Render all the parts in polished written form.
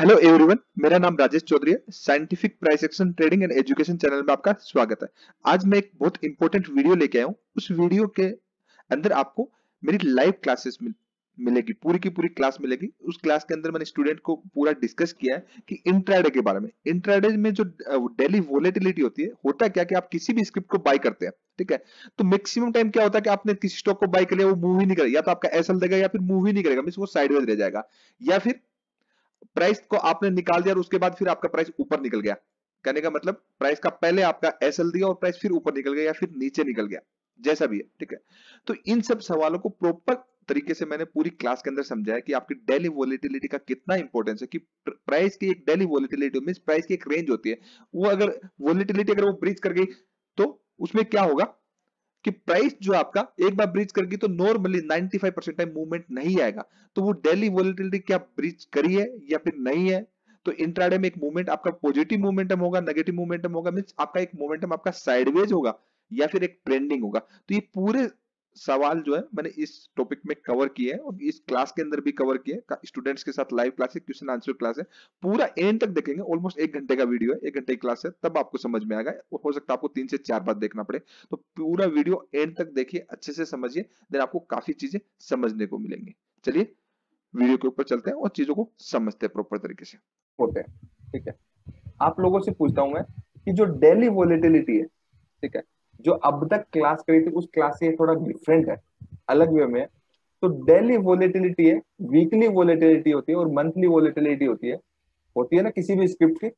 Hello everyone, मेरा नाम राजेश चौधरी है। Scientific price action trading and education channel में आपका स्वागत है। आज मैं एक बहुत इंपॉर्टेंट वीडियो लेके आया हूँ। उस वीडियो के अंदर आपको मेरी लाइव क्लासेस मिलेगी, पूरी की पूरी क्लास मिलेगी। उस क्लास के अंदर मैंने स्टूडेंट को पूरा डिस्कस किया है कि इंट्राडे के बारे में। इंट्राडे में जो डेली वोलेटिलिटी होती है, होता क्या कि आप किसी भी स्क्रिप्ट को बाय करते हैं, ठीक है। तो मैक्सिमम टाइम क्या होता है कि आपने किसी स्टॉक को बाय कर लिया, वो मूव ही नहीं करेगा, या तो आपका एसएल देगा या फिर मूव ही नहीं करेगा, मींस वो साइडवेज रह जाएगा, या फिर प्राइस को आपने निकाल दिया और उसके बाद फिर आपका प्राइस ऊपर निकल गया। कहने का मतलब प्राइस का पहले आपका एसएल दिया और प्राइस फिर ऊपर निकल गया या फिर नीचे निकल गया, जैसा भी है, ठीक है। तो इन सब सवालों को प्रॉपर तरीके से मैंने पूरी क्लास के अंदर समझाया कि आपकी डेली वोलेटिलिटी का कितना इंपॉर्टेंस है, कि प्राइस की एक डेली वोलेटिलिटी मींस प्राइस की एक रेंज होती है। वो अगर वोलेटिलिटी अगर वो ब्रीच कर गई तो उसमें क्या होगा कि प्राइस जो आपका एक बार ब्रीच कर गई तो नॉर्मली 95% टाइम मूवमेंट नहीं आएगा। तो वो डेली वोलेटिलिटी क्या ब्रीच करी है या फिर नहीं है। तो इंट्राडे में एक मूवमेंट आपका पॉजिटिव मोमेंटम होगा, नेगेटिव मोमेंटम होगा, मींस आपका एक मोमेंटम आपका साइडवेज होगा या फिर एक ट्रेंडिंग होगा। तो ये पूरे सवाल जो है मैंने इस टॉपिक में कवर किए हैं और इस क्लास के अंदर भी कवर किए हैं। स्टूडेंट्स के साथ लाइव क्लास है, क्वेश्चन आंसर क्लास है। पूरा एंड तक देखेंगे, ऑलमोस्ट 1 घंटे का वीडियो है, 1 घंटे की क्लास है, तब आपको समझ में आएगा। हो सकता है आपको 3 से 4 बार देखना पड़े। तो पूरा वीडियो एंड तक देखिए, अच्छे से समझिए, देन आपको काफी चीजें समझने को मिलेंगी। चलिए वीडियो के ऊपर चलते हैं और चीजों को समझते हैं प्रॉपर तरीके से। होते हैं। ठीक है, आप लोगों से पूछता हूं मैं कि जो डेली वोलेटिलिटी है, ठीक है, जो अब तक क्लास करी थी उस क्लास से थोड़ा डिफरेंट है, अलग वे में है। तो डेली वोलेटिलिटी है, वीकली वोलेटिलिटी होती है और मंथली वोलेटिलिटी होती है ना किसी भी स्क्रिप्ट की।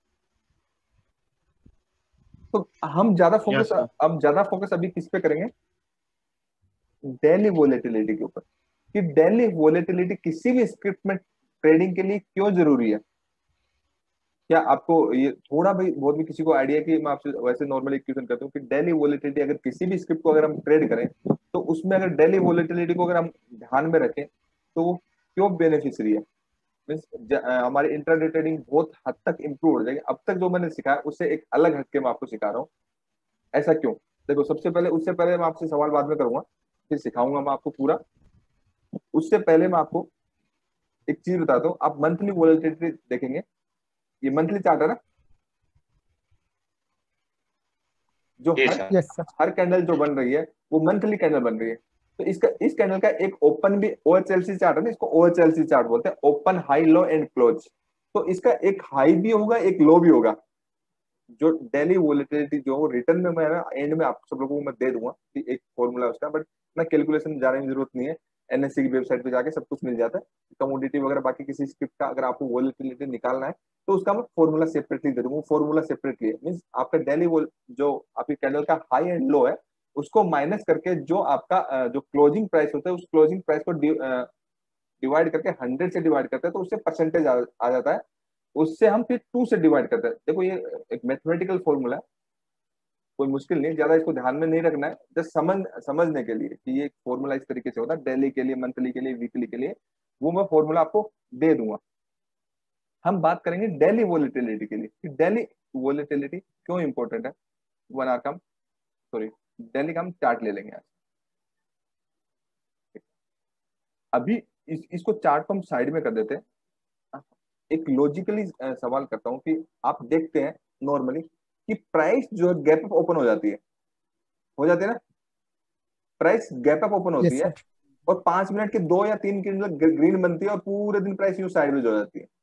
तो हम ज्यादा फोकस यस सर। अब ज्यादा फोकस अभी किस पे करेंगे? डेली वोलेटिलिटी के ऊपर, कि डेली वोलेटिलिटी किसी भी स्क्रिप्ट में ट्रेडिंग के लिए क्यों जरूरी है। क्या आपको ये थोड़ा भी बहुत भी किसी को आइडिया कि मैं आपसे वैसे नॉर्मली क्वेश्चन करता हूँ कि डेली वोलेटिलिटी अगर किसी भी स्क्रिप्ट को अगर हम ट्रेड करें तो उसमें अगर डेली वोलेटिलिटी को अगर हम ध्यान में रखें तो वो क्यों बेनिफिशियरी है। मीन्स हमारी इंट्राडे ट्रेडिंग बहुत हद तक इंप्रूव हो जाएगी। अब तक जो मैंने सिखाया उससे एक अलग हटके मैं आपको सिखा रहा हूँ। ऐसा क्यों? देखो, सबसे पहले उससे पहले मैं आपसे सवाल बाद में करूंगा, फिर सिखाऊंगा मैं आपको पूरा। उससे पहले मैं आपको एक चीज बताता हूँ। आप मंथली वोलेटिलिटी देखेंगे, ये मंथली चार्ट है ना, जो जी हर सर। Yes sir. हर कैंडल जो बन रही है वो मंथली कैंडल बन रही है। तो इसका इस कैंडल का एक ओपन भी ओएचएलसी चार्ट है ना, इसको ओएचएलसी चार्ट बोलते हैं, open high low and close. तो इसका एक हाई भी होगा एक लो भी होगा। जो डेली वोलेटिलिटी जो रिटर्न में मैं एंड में आप सब लोगों को मैं दे दूंगा कि एक फॉर्मूला उसका, बट ना कैलकुलेशन जाने की जरूरत नहीं है। एनएससी की वेबसाइट पे जाके सब कुछ मिल जाता है। कमोडिटी वगैरह बाकी किसी स्क्रिप्ट का अगर आपको वोलेटिलिटी निकालना है तो उसका मैं फॉर्मूला सेपरेटली दे दूंगा। फॉर्मूला सेपरेटली है, मीन्स आपका डेली जो आपकी कैंडल का हाई एंड लो है उसको माइनस करके जो आपका जो क्लोजिंग प्राइस होता है उस क्लोजिंग प्राइस को डिवाइड करके 100 से डिवाइड करते हैं तो उससे परसेंटेज आ जाता है। उससे हम फिर 2 से डिवाइड करते हैं। देखो, ये एक मैथमेटिकल फॉर्मूला है, कोई मुश्किल नहीं, ज्यादा इसको ध्यान में नहीं रखना है, जस्ट समझने के लिए कि ये फॉर्मूला इस तरीके से होता है डेली के लिए, मंथली के लिए, वीकली के लिए। वो मैं फॉर्मूला आपको दे दूंगा। हम बात करेंगे डेली वोलेटिलिटी के लिए कि डेली वोलेटिलिटी क्यों इंपॉर्टेंट है। वन आवर का हम सॉरी डेली का हम चार्ट ले लेंगे आज। अभी इसको चार्ट को हम साइड में कर देते हैं। एक लॉजिकली सवाल करता हूं कि आप देखते हैं नॉर्मली कि प्राइस जो है गैप अप ओपन हो जाती है ना, प्राइस गैप अप ओपन होती यस है सर। और 5 मिनट के 2 या 3 के ग्रीन बनती है और पूरे दिन प्राइस यूं साइडवेज हो जाती है।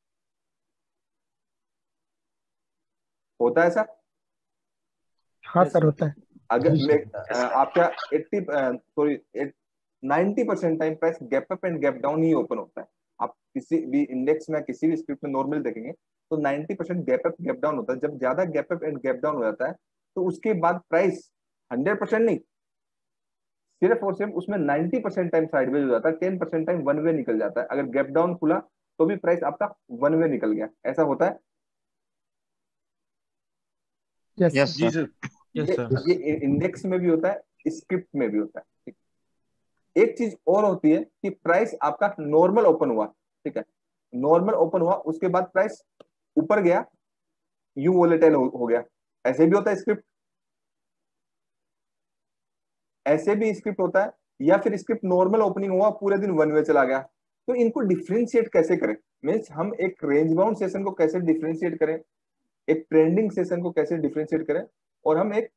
होता है ऐसा? हाँ सर, होता है। अगर मैं यस सर। आपका 90% time price gap up and gap down ही ओपन होता है। आप किसी भी इंडेक्स में किसी भी स्क्रिप्ट में नॉर्मल देखेंगे तो 90% गैप अप गैप डाउन होता है। जब ज्यादा gap up and gap down हो जाता है तो उसके बाद प्राइस 100% नहीं, सिर्फ और सिर्फ उसमें 90% टाइम साइडवेज हो जाता है, 10% टाइम वन वे निकल जाता है। अगर गैप डाउन खुला तो भी प्राइस आपका वन वे निकल गया। ऐसा होता है। Yes yes sir. Sir. Yes sir. ये इंडेक्स में भी होता है, स्क्रिप्ट में भी होता है। ठीक। एक चीज और होती है कि प्राइस आपका नॉर्मल ओपन हुआ, ठीक है, नॉर्मल ओपन हुआ उसके बाद प्राइस ऊपर गया, यू वोलेटाइल हो गया। ऐसे भी होता है स्क्रिप्ट, ऐसे भी स्क्रिप्ट होता है, या फिर स्क्रिप्ट नॉर्मल ओपनिंग हुआ पूरे दिन वन वे चला गया। तो इनको डिफ्रेंशिएट कैसे करें? मीन्स हम एक रेंज बाउंड सेशन को कैसे डिफरेंशिएट करें, एक ट्रेंडिंग सेशन को कैसे डिफरेंशिएट करें, और हम एक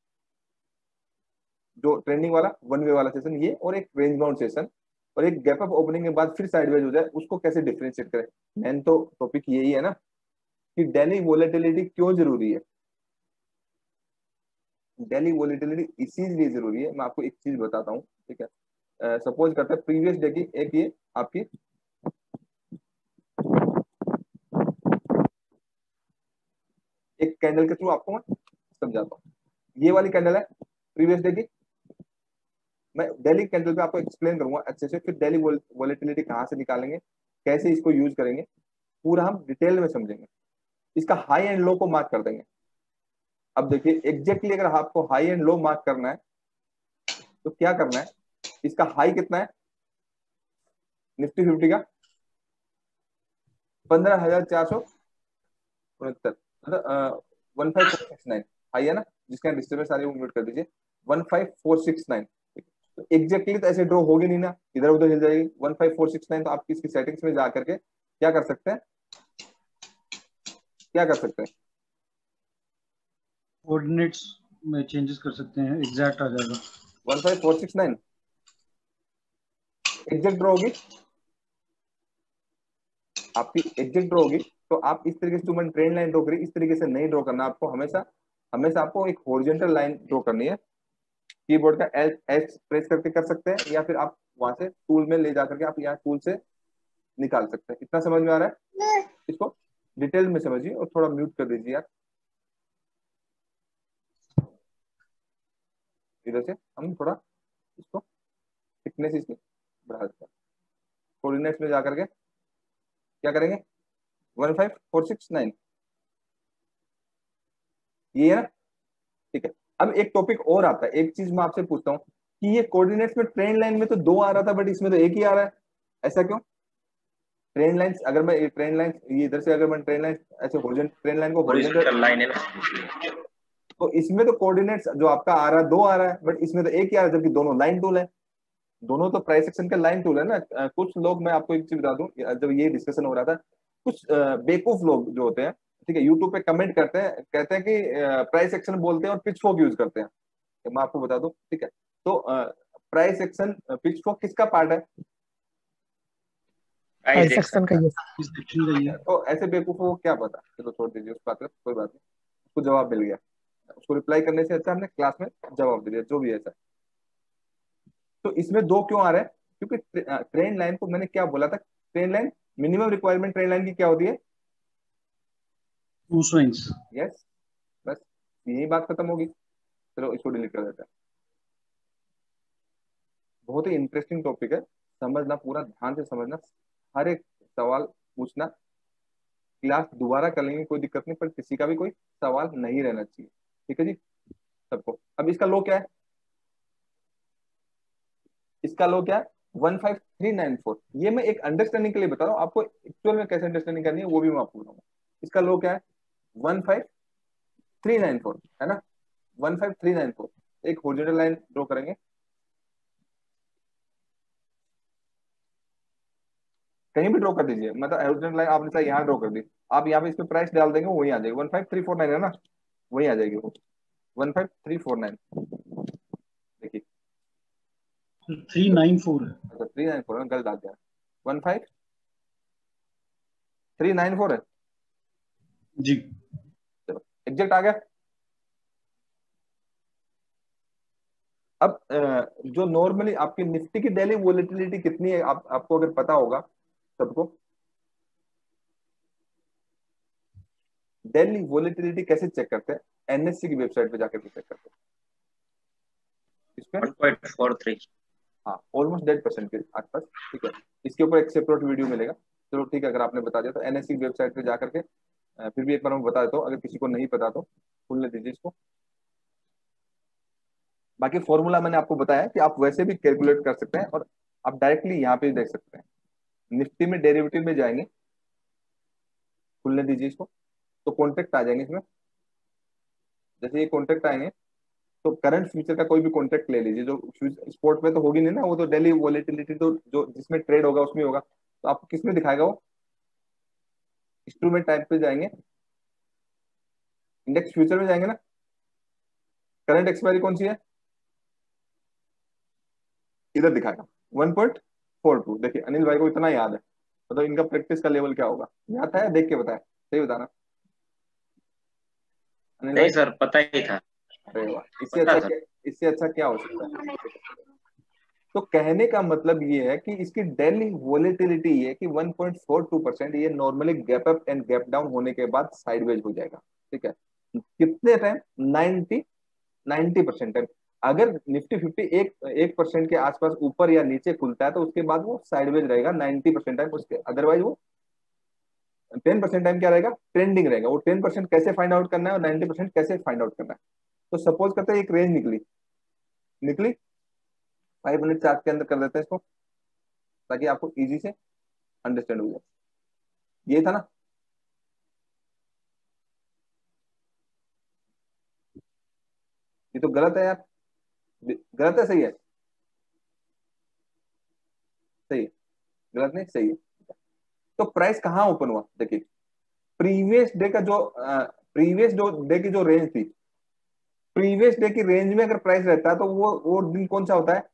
जो ट्रेंडिंग वाला वन वे वाला सेशन ये, और एक रेंज बाउंड सेशन, और एक गैप अप ओपनिंग के बाद फिर साइडवेज हो जाए, उसको कैसे डिफरेंशिएट करें। मेन तो टॉपिक यही है ना कि डेली वोलेटिलिटी क्यों जरूरी है। डेली वोलेटिलिटी इसीलिए जरूरी है, मैं आपको एक चीज बताता हूँ, ठीक है। सपोज करते हैं प्रीवियस डे की एक ये आपकी एक कैंडल के थ्रू आपको मैं समझाता हूँ। ये वाली कैंडल है प्रीवियस डे की, मैं डेली कैंडल पे आपको एक्सप्लेन करूंगा अच्छे से, फिर डेली वोलेटिलिटी कहाँ से निकालेंगे, कैसे इसको यूज करेंगे, पूरा हम डिटेल में समझेंगे। इसका हाई एंड लो को मार्क कर देंगे। अब देखिए एग्जैक्टली अगर आपको हाई एंड लो मार्क करना है तो क्या करना है, इसका हाई कितना है निफ्टी 50 का 15,469, मतलब 15469 हाई है ना, जिसका डिस्टर्बेंस आ रही है वो म्यूट कर दीजिए। 15469 तो एग्जैक्टली तो ऐसे ड्रॉ होगी नहीं ना, इधर उधर हिल जाएगी। 15469 तो आप इसकी सेटिंग्स में जा करके क्या कर सकते हैं, क्या कर सकते हैं, कोऑर्डिनेट्स में चेंजेस कर सकते हैं, एग्जैक्ट आ जाएगा। 15469 एग्जैक्ट ड्रॉ होगी आपकी, एग्जैक्ट ड्रॉ होगी। तो आप इस तरीके से जो मैंने ट्रेंड लाइन ड्रॉ करी इस तरीके से नहीं ड्रॉ करना आपको, हमेशा हमेशा आपको एक हॉरिजॉन्टल लाइन ड्रॉ करनी है। कीबोर्ड का एच प्रेस करके कर सकते हैं, या फिर आप वहां से टूल में ले जा करके आप यहाँ टूल से निकाल सकते हैं। इतना समझ में आ रहा है, इसको डिटेल में समझिए, और थोड़ा म्यूट कर दीजिए यार, इधर से हम थोड़ा इसको थिकनेस इसकी बढ़ा देते हैं। कोऑर्डिनेट्स में जाकर के क्या करेंगे, 15469 ये है ना, ठीक है। अब एक टॉपिक और आता है, एक चीज मैं आपसे पूछता हूँ कि ये कोऑर्डिनेट्स में ट्रेंड लाइन में तो दो आ रहा था बट इसमें तो एक ही आ रहा है, ऐसा क्यों। ट्रेंड लाइन अगर मैं ट्रेंड लाइन ये इधर से अगर मैं ट्रेंड लाइन ऐसे हॉरिजॉन्टल ट्रेंड लाइन को हॉरिजॉन्टल लाइन है ना, तो इसमें तो कोऑर्डिनेट्स जो आपका आ रहा है दो आ रहा है, बट इसमें तो एक ही आ रहा है, जबकि दोनों लाइन टूल है, दोनों तो प्राइस एक्शन का लाइन टूल है ना। कुछ लोग, मैं आपको एक चीज बता दूं, जब ये डिस्कशन हो रहा था, कुछ बेवकूफ लोग जो होते हैं, ठीक है, यूट्यूब पे कमेंट करते हैं, कहते हैं कि प्राइस एक्शन बोलते हैं और पिच फॉक यूज करते हैं। तो मैं आपको बता दूं, ठीक है, तो प्राइस एक्शन पिच फॉक किसका पार्ट है, प्राइस एक्शन का ये इस सेक्शन का ये तो ऐसे बेवकूफों को क्या पता, चलो छोड़ दीजिए उस बात पर, कोई बात नहीं, उसको जवाब मिल गया, उसको रिप्लाई करने से अच्छा हमने क्लास में जवाब दे दिया, जो भी है सर। तो इसमें दो क्यों आ रहा है, क्योंकि ट्रेंड लाइन को मैंने क्या बोला था, trend line minimum requirement trend line की क्या होती है, टू स्विंग्स। यस, बस यही बात खत्म होगी। चलो इसको डिलीट कर देते हैं। बहुत ही इंटरेस्टिंग टॉपिक है, समझना, पूरा ध्यान से समझना, हर एक सवाल पूछना। क्लास दोबारा कर लेंगे कोई दिक्कत नहीं, पर किसी का भी कोई सवाल नहीं रहना चाहिए, ठीक है जी सबको। अब इसका लो क्या है, इसका लो क्या है 15394, ये मैं एक अंडरस्टैंडिंग के लिए बता रहा हूँ, आपको एक्चुअल में कैसे अंडरस्टैंडिंग करनी है वो भी मैं आपको बताऊंगा। इसका लो क्या है 15394 है ना, 15394 एक हॉरिजॉन्टल लाइन ड्रॉ करेंगे, कहीं भी ड्रॉ कर दीजिए, मतलब हॉरिजॉन्टल लाइन आपने चाहे यहाँ ड्रॉ कर दी, आप यहाँ पे इसमें प्राइस डाल देंगे वही आ जाएगी, 15349 है ना, वही आ जाएगी वो 15349। देखिए 394 है। अच्छा 394 है, गलत आ गया, 15394 है जी चलो एग्जैक्ट आ गया। अब जो नॉर्मली आपकी निफ्टी की डेली वोलेटिलिटी कितनी है, आपको अगर पता होगा सबको, डेली वोलेटिलिटी कैसे चेक करते हैं, एनएससी की वेबसाइट पे जाकर के चेक करते हैं, इसमें 1.43 हाँ ऑलमोस्ट 1.5% के आसपास, ठीक है। इसके ऊपर एक सेपरेट वीडियो मिलेगा, चलो ठीक है, अगर आपने बता दिया तो एनएससी की वेबसाइट पे जाकर के फिर भी एक बार मैं बता देता हूँ, अगर किसी को नहीं पता तो खुलने दीजिए इसको। बाकी फॉर्मूला मैंने आपको बताया कि आप वैसे भी कैलकुलेट कर सकते हैं, और आप डायरेक्टली यहाँ पे देख सकते हैं। निफ्टी में डेरिवेटिव में जाएंगे, खुलने दीजिए इसको, तो कॉन्ट्रैक्ट आ जाएंगे इसमें, जैसे ये कॉन्ट्रैक्ट आएंगे तो करंट फ्यूचर का कोई भी कॉन्ट्रैक्ट ले लीजिए, जो स्पॉट में तो होगी नहीं ना, वो तो डेली वोलेटिलिटी तो जो जिसमें ट्रेड होगा उसमें होगा, तो आपको किस में दिखाएगा वो इंस्ट्रूमेंट टाइप पे जाएंगे, इंडेक्स फ्यूचर में जाएंगे ना। करंट एक्सपायरी कौन सी है, इधर दिखाएगा 1.42। देखिए अनिल भाई को इतना याद है, मतलब इनका प्रैक्टिस का लेवल क्या होगा, याद है, देख के बताए, सही बताना अनिल भाई। नहीं सर, पता ही था। अरे वाह, पता था। इससे अच्छा क्या हो सकता है। तो कहने का मतलब ये है कि इसकी डेली वोलेटिलिटी ये है कि 1.42%, ये normally gap up and gap down होने के बाद साइडवेज हो जाएगा। ठीक है, कितने टाइम, 90% टाइम। अगर निफ्टी 50 1% के आसपास ऊपर या नीचे खुलता है तो उसके बाद वो साइडवेज रहेगा 90% टाइम, उसके अदरवाइज वो 10% टाइम क्या रहेगा, ट्रेंडिंग रहेगा। वो 10% कैसे फाइंड आउट करना है और 90% कैसे फाइंड आउट करना है। तो सपोज करते हैं एक रेंज निकली निकली 5 मिनट चार्ट के अंदर कर देते हैं इसको, ताकि आपको इजी से अंडरस्टैंड हो जाए। ये था ना, ये तो गलत है यार, गलत है, सही है, सही है, गलत नहीं, सही है। तो प्राइस कहाँ ओपन हुआ, देखिए प्रीवियस डे का जो प्रीवियस डे की जो रेंज थी, प्रीवियस डे की रेंज में अगर प्राइस रहता है तो वो दिन कौन सा होता है,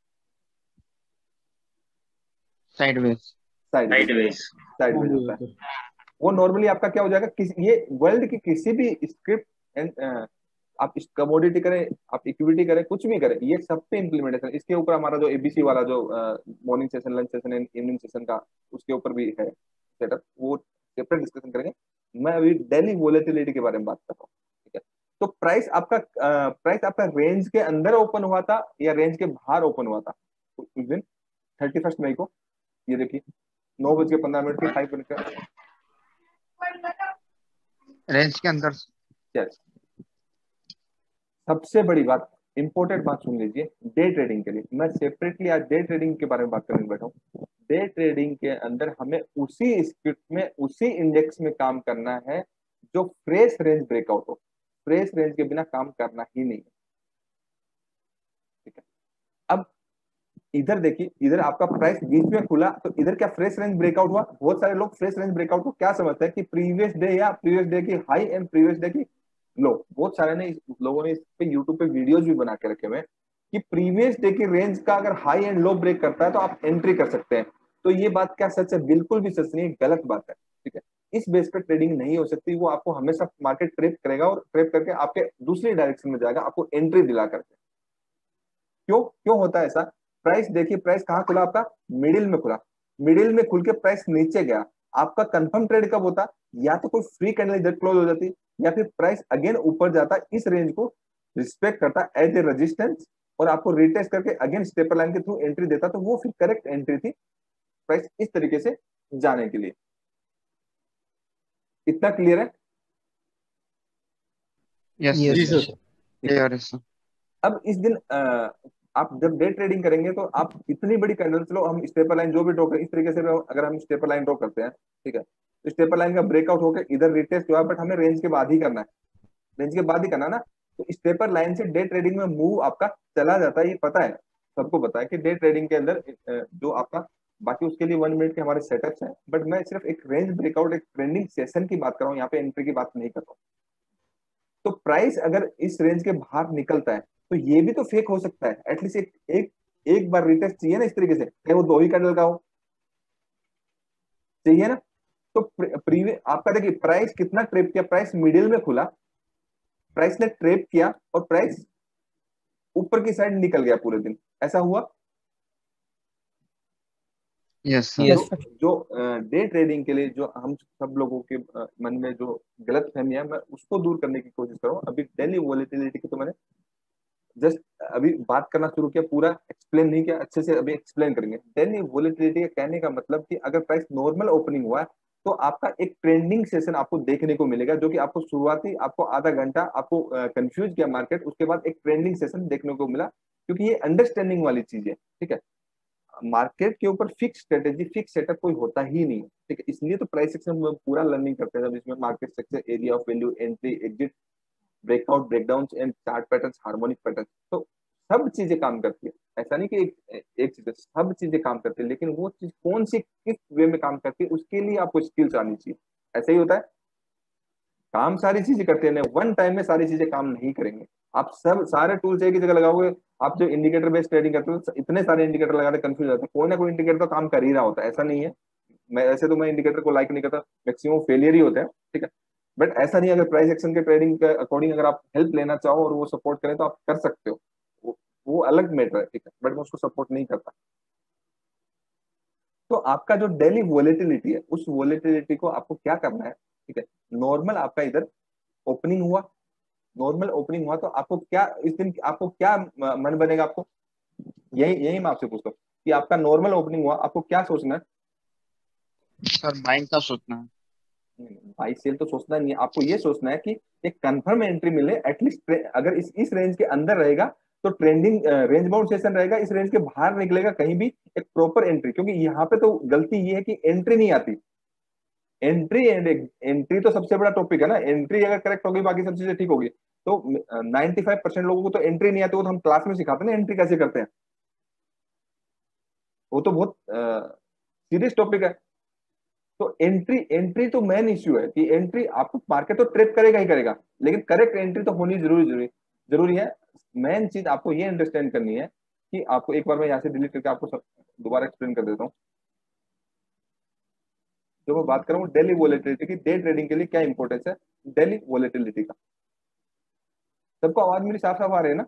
साइडवेज। Sideways, sideways. साइडवेज होता है। वो नॉर्मली आपका क्या हो जाएगा, ये वर्ल्ड की किसी भी स्क्रिप्ट एंड आप कमोडिटी करें, आप इक्विटी करें, कुछ भी करें, ये सब पे इम्प्लीमेंटेशन। इसके ऊपर हमारा जो एबीसी वाला जो morning session, lunch session and evening session का, उसके ऊपर भी है सेटअप, वो सेपरेट डिस्कशन करेंगे। मैं अभी डेली वोलेटिलिटी के बारे में बात कर रहा हूँ। ठीक है, तो प्राइस आपका रेंज के अंदर ओपन हुआ था या रेंज के बाहर ओपन हुआ था उस दिन 31 मई को। ये देखिए 9:15 की 5 मिनट का। रेंज के अंदर। Yes. सबसे बड़ी बात, इंपॉर्टेंट बात सुन लीजिए, डे ट्रेडिंग के लिए मैं सेपरेटली आज डे ट्रेडिंग के बारे में बात करने बैठा हूँ। डे ट्रेडिंग के अंदर हमें उसी स्क्रिप्ट में, उसी इंडेक्स में काम करना है जो फ्रेश रेंज ब्रेकआउट हो। फ्रेश रेंज के बिना काम करना ही नहीं है। ठीक है, अब इधर देखिए, इधर आपका प्राइस बीच में खुला तो इधर क्या फ्रेश रेंज ब्रेकआउट हुआ। बहुत सारे लोग फ्रेश रेंज ब्रेकआउट को क्या समझते हैं कि प्रीवियस डे या प्रीवियस डे की हाई एंड प्रीवियस डे की लो। बहुत सारे लोगों ने इस पे यूट्यूब पे वीडियोस भी बना के रखे हुए हैं कि प्रीवियस डे की रेंज का अगर हाई एंड लो ब्रेक करता है तो आप एंट्री कर सकते हैं। तो ये बात क्या सच है, बिल्कुल भी सच नहीं है, गलत बात है। ठीक है, इस बेस पे ट्रेडिंग नहीं हो सकती। वो आपको हमेशा मार्केट ट्रेप करेगा और ट्रेप करके आपके दूसरी डायरेक्शन में जाएगा, आपको एंट्री दिला करके। क्यों क्यों होता है ऐसा। प्राइस देखिए, प्राइस कहाँ खुला आपका, मिडिल में खुला। मिडिल में खुल के प्राइस नीचे गया, आपका कंफर्म ट्रेड कब होता, या तो कोई फ्री कैंडल इधर क्लोज हो जाती, या फिर प्राइस अगेन ऊपर जाता, इस रेंज को रिस्पेक्ट करता एज ए रेजिस्टेंस और आपको रिटेस्ट करके अगेन स्टेपर लाइन के थ्रू एंट्री देता, तो वो फिर करेक्ट एंट्री थी प्राइस इस तरीके से जाने के लिए। इतना क्लियर है। यस जी सर। सर। क्लियर है सर। अब इस दिन आप जब डे ट्रेडिंग करेंगे तो आप इतनी बड़ी कैंडल, चलो हम स्टेपर लाइन जो भी ड्रॉ करें इस तरीके से, अगर हम स्टेपर लाइन ड्रॉ करते हैं, ठीक है, तो स्टेपर लाइन का ब्रेकआउट होकर इधर रिटेस्ट हुआ, बट हमें रेंज के बाद ही करना है, रेंज के बाद ही करना है ना। तो स्टेपर लाइन से डे ट्रेडिंग में मूव आपका चला जाता है, ये पता है, सबको पता है कि डे ट्रेडिंग के अंदर जो आपका, बाकी उसके लिए 1 मिनट के हमारे सेटअप्स हैं, बट मैं सिर्फ एक रेंज ब्रेकआउट, एक ट्रेंडिंग सेशन की बात कर रहा हूँ, यहाँ पे एंट्री की बात नहीं कर रहा हूँ। तो प्राइस अगर इस रेंज के बाहर निकलता है तो ये भी तो फेक हो सकता है, एटलीस्ट एक बार रिटेस्ट चाहिए ना इस तरीके से, चाहे वो 2 ही कैंडल का हो, चाहिए ना। तो प्रीवियस आपका देखिए प्राइस कितना ट्रेप किया, प्राइस मिडिल में खुला, प्राइस ने ट्रेप किया और प्राइस ऊपर की साइड निकल गया पूरे दिन, ऐसा हुआ। Yes sir. यस तो जो डे ट्रेडिंग के लिए जो हम सब लोगों के मन में जो गलत फहमी है, मैं उसको दूर करने की कोशिश कर रहा हूँ। अभी डेली वोलेटिलिटी की तो मैंने जस्ट अभी बात करना शुरू किया, पूरा एक्सप्लेन नहीं किया, अच्छे से अभी एक्सप्लेन करेंगे। डेली वोलेटिलिटी कहने का मतलब कि अगर प्राइस नॉर्मल ओपनिंग हुआ है तो आपका एक ट्रेंडिंग सेशन आपको देखने को मिलेगा, जो कि आपको शुरुआती आपको आधा घंटा आपको कंफ्यूज किया मार्केट, उसके बाद एक ट्रेंडिंग सेशन देखने को मिला, क्योंकि ये अंडरस्टैंडिंग वाली चीज है। ठीक है, मार्केट के ऊपर फिक्स स्ट्रेटेजी, फिक्स सेटअप कोई होता ही नहीं है। ठीक है, इसलिए तो प्राइस सेक्शन में पूरा लर्निंग करते हैं, जिसमें market structure, area of value, entry exit, breakout, breakdown and chart patterns, harmonic pattern, तो सब चीजें काम करती है। ऐसा नहीं कि एक चीज, सब चीजें काम करती है, लेकिन वो चीज कौन सी किस वे में काम करती है उसके लिए आपको स्किल्स आनी चाहिए। ऐसे ही होता है। काम सारी चीजें करते हैं, वन टाइम में सारी चीजें काम नहीं करेंगे। आप सब सारे टूल्स एक ही जगह लगाओगे। आप जो इंडिकेटर बेस्ड ट्रेडिंग करते हो, इतने सारे इंडिकेटर लगाते कंफ्यूज होते हैं, कोई ना कोई इंडिकेटर तो काम कर ही रहा होता है, ऐसा नहीं है। मैं ऐसे तो मैं इंडिकेटर को लाइक नहीं करता, मैक्सिमम फेलियर ही होते हैं, ठीक है। बट ऐसा नहीं, अगर प्राइस एक्शन के ट्रेडिंग के अकॉर्डिंग अगर आप हेल्प लेना चाहो और वो सपोर्ट करें तो आप कर सकते हो, वो अलग मैटर है, ठीक है, बट मैं उसको सपोर्ट नहीं करता। तो आपका जो डेली वोलेटिलिटी है, उस वोलेटिलिटी को आपको क्या करना है, ठीक है। नॉर्मल आपका इधर ओपनिंग हुआ, नॉर्मल ओपनिंग हुआ तो आपको क्या इस दिन आपको क्या मन बनेगा आपको, यही यही मैं आपसे पूछता हूँ कि आपका नॉर्मल ओपनिंग हुआ, आपको क्या सोचना है। सर बाइंग का सोचना है। बाई सेल तो सोचना नहीं है, आपको ये सोचना है कि एक कंफर्म एंट्री मिले एटलीस्ट, अगर इस रेंज के अंदर रहेगा तो ट्रेंडिंग रेंज बाउंड सेशन रहेगा, इस रेंज के बाहर निकलेगा कहीं भी, एक प्रॉपर एंट्री। क्योंकि यहाँ पे तो गलती ये है कि एंट्री नहीं आती। एंट्री एंड एंट्री तो सबसे बड़ा टॉपिक है ना, एंट्री अगर करेक्ट होगी बाकी सब चीजें ठीक होगी। तो 95% लोगों को तो एंट्री नहीं आती, वो तो हम क्लास में सिखाते हैं ना एंट्री कैसे करते हैं, वो तो बहुत सीरियस टॉपिक है। तो एंट्री एंट्री तो मेन इश्यू है कि एंट्री आपको मार्केट तो ट्रेप करेगा ही करेगा, लेकिन करेक्ट एंट्री तो होनी जरूरी है। मेन चीज आपको ये अंडरस्टैंड करनी है कि आपको, एक बार मैं यहाँ से डिलीट करके आपको दोबारा एक्सप्लेन कर देता हूँ। जो मैं बात कर रहा हूँ डेली वोलेटिलिटी की, डे ट्रेडिंग के लिए क्या इंपॉर्टेंस है डेली वोलेटिलिटी का। सबको आवाज मेरी साफ साफ आ रही है ना।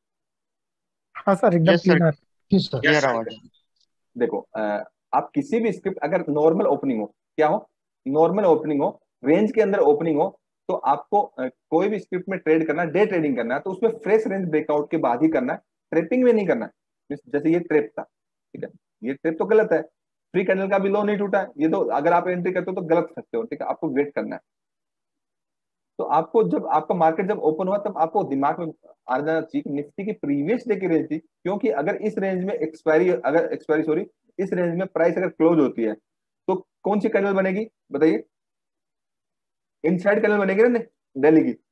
हाँ सर, एकदम यस सर, क्लीन है। जी सर। क्लियर आवाज है। देखो आप किसी भी स्क्रिप्ट अगर नॉर्मल ओपनिंग हो, क्या हो, नॉर्मल ओपनिंग हो, रेंज के अंदर ओपनिंग हो, तो आपको कोई भी स्क्रिप्ट में ट्रेड करना है, डे ट्रेडिंग करना है, तो उसमें फ्रेश रेंज ब्रेकआउट के बाद ही करना है, ट्रेपिंग में नहीं करना है। जैसे ये ट्रेप था, ठीक है, ये ट्रेप तो गलत है, फ्री कैंडल का भी लो नहीं टूटा है, ये तो अगर आप एंट्री करते हो तो गलत सकते हो, ठीक है, आपको वेट करना है। तो आपको जब आपका मार्केट जब ओपन हुआ तब आपको दिमाग में आ जाना चाहिए कि निफ्टी की प्रीवियस डे की रेंज थी, क्योंकि अगर इस रेंज में एक्सपायरी सॉरी, इस रेंज में प्राइस अगर क्लोज होती है तो कौन सी कैंडल बनेगी बताइए, इनसाइड कैंडल बनेगी ना दिल्ली की,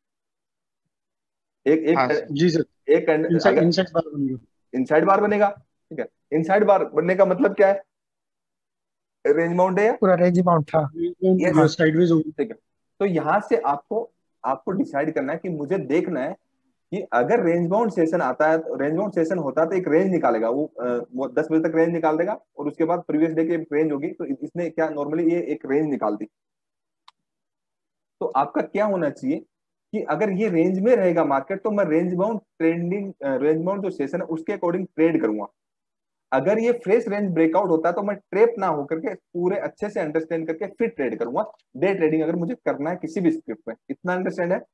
एक हाँ एक सर। जी सर, एक कैंडल इनसाइड अगर इनसाइड बार बन गया। इनसाइड बार बनेगा, ठीक है। इनसाइड बार बनने का मतलब क्या है, रेंज बाउंड है या, पूरा रेंज अमाउंट था। यस, साइडवेज हो गया। ठीक है। तो यहां से आपको आपको डिसाइड करना है कि मुझे देखना है कि अगर रेंज बाउंड सेशन आता है, तो रेंज बाउंड सेशन होता है तो एक रेंज निकालेगा, वो 10 बजे तक रेंज निकाल देगा, और उसके बाद प्रीवियस डे की रेंज होगी, तो इसने क्या नॉर्मली ये एक रेंज निकाल दी। तो आपका क्या होना चाहिए कि अगर ये रेंज में रहेगा मार्केट तो मैं रेंज बाउंड जो सेशन है उसके अकॉर्डिंग ट्रेड करूंगा। अगर ये फ्रेश रेंज ब्रेकआउट होता है तो मैं ट्रेप ना होकर के पूरे अच्छे से अंडरस्टैंड करके फिर ट्रेड करूंगा, डे ट्रेडिंग अगर मुझे करना है किसी भी स्क्रिप्ट में। इतना अंडरस्टैंड है।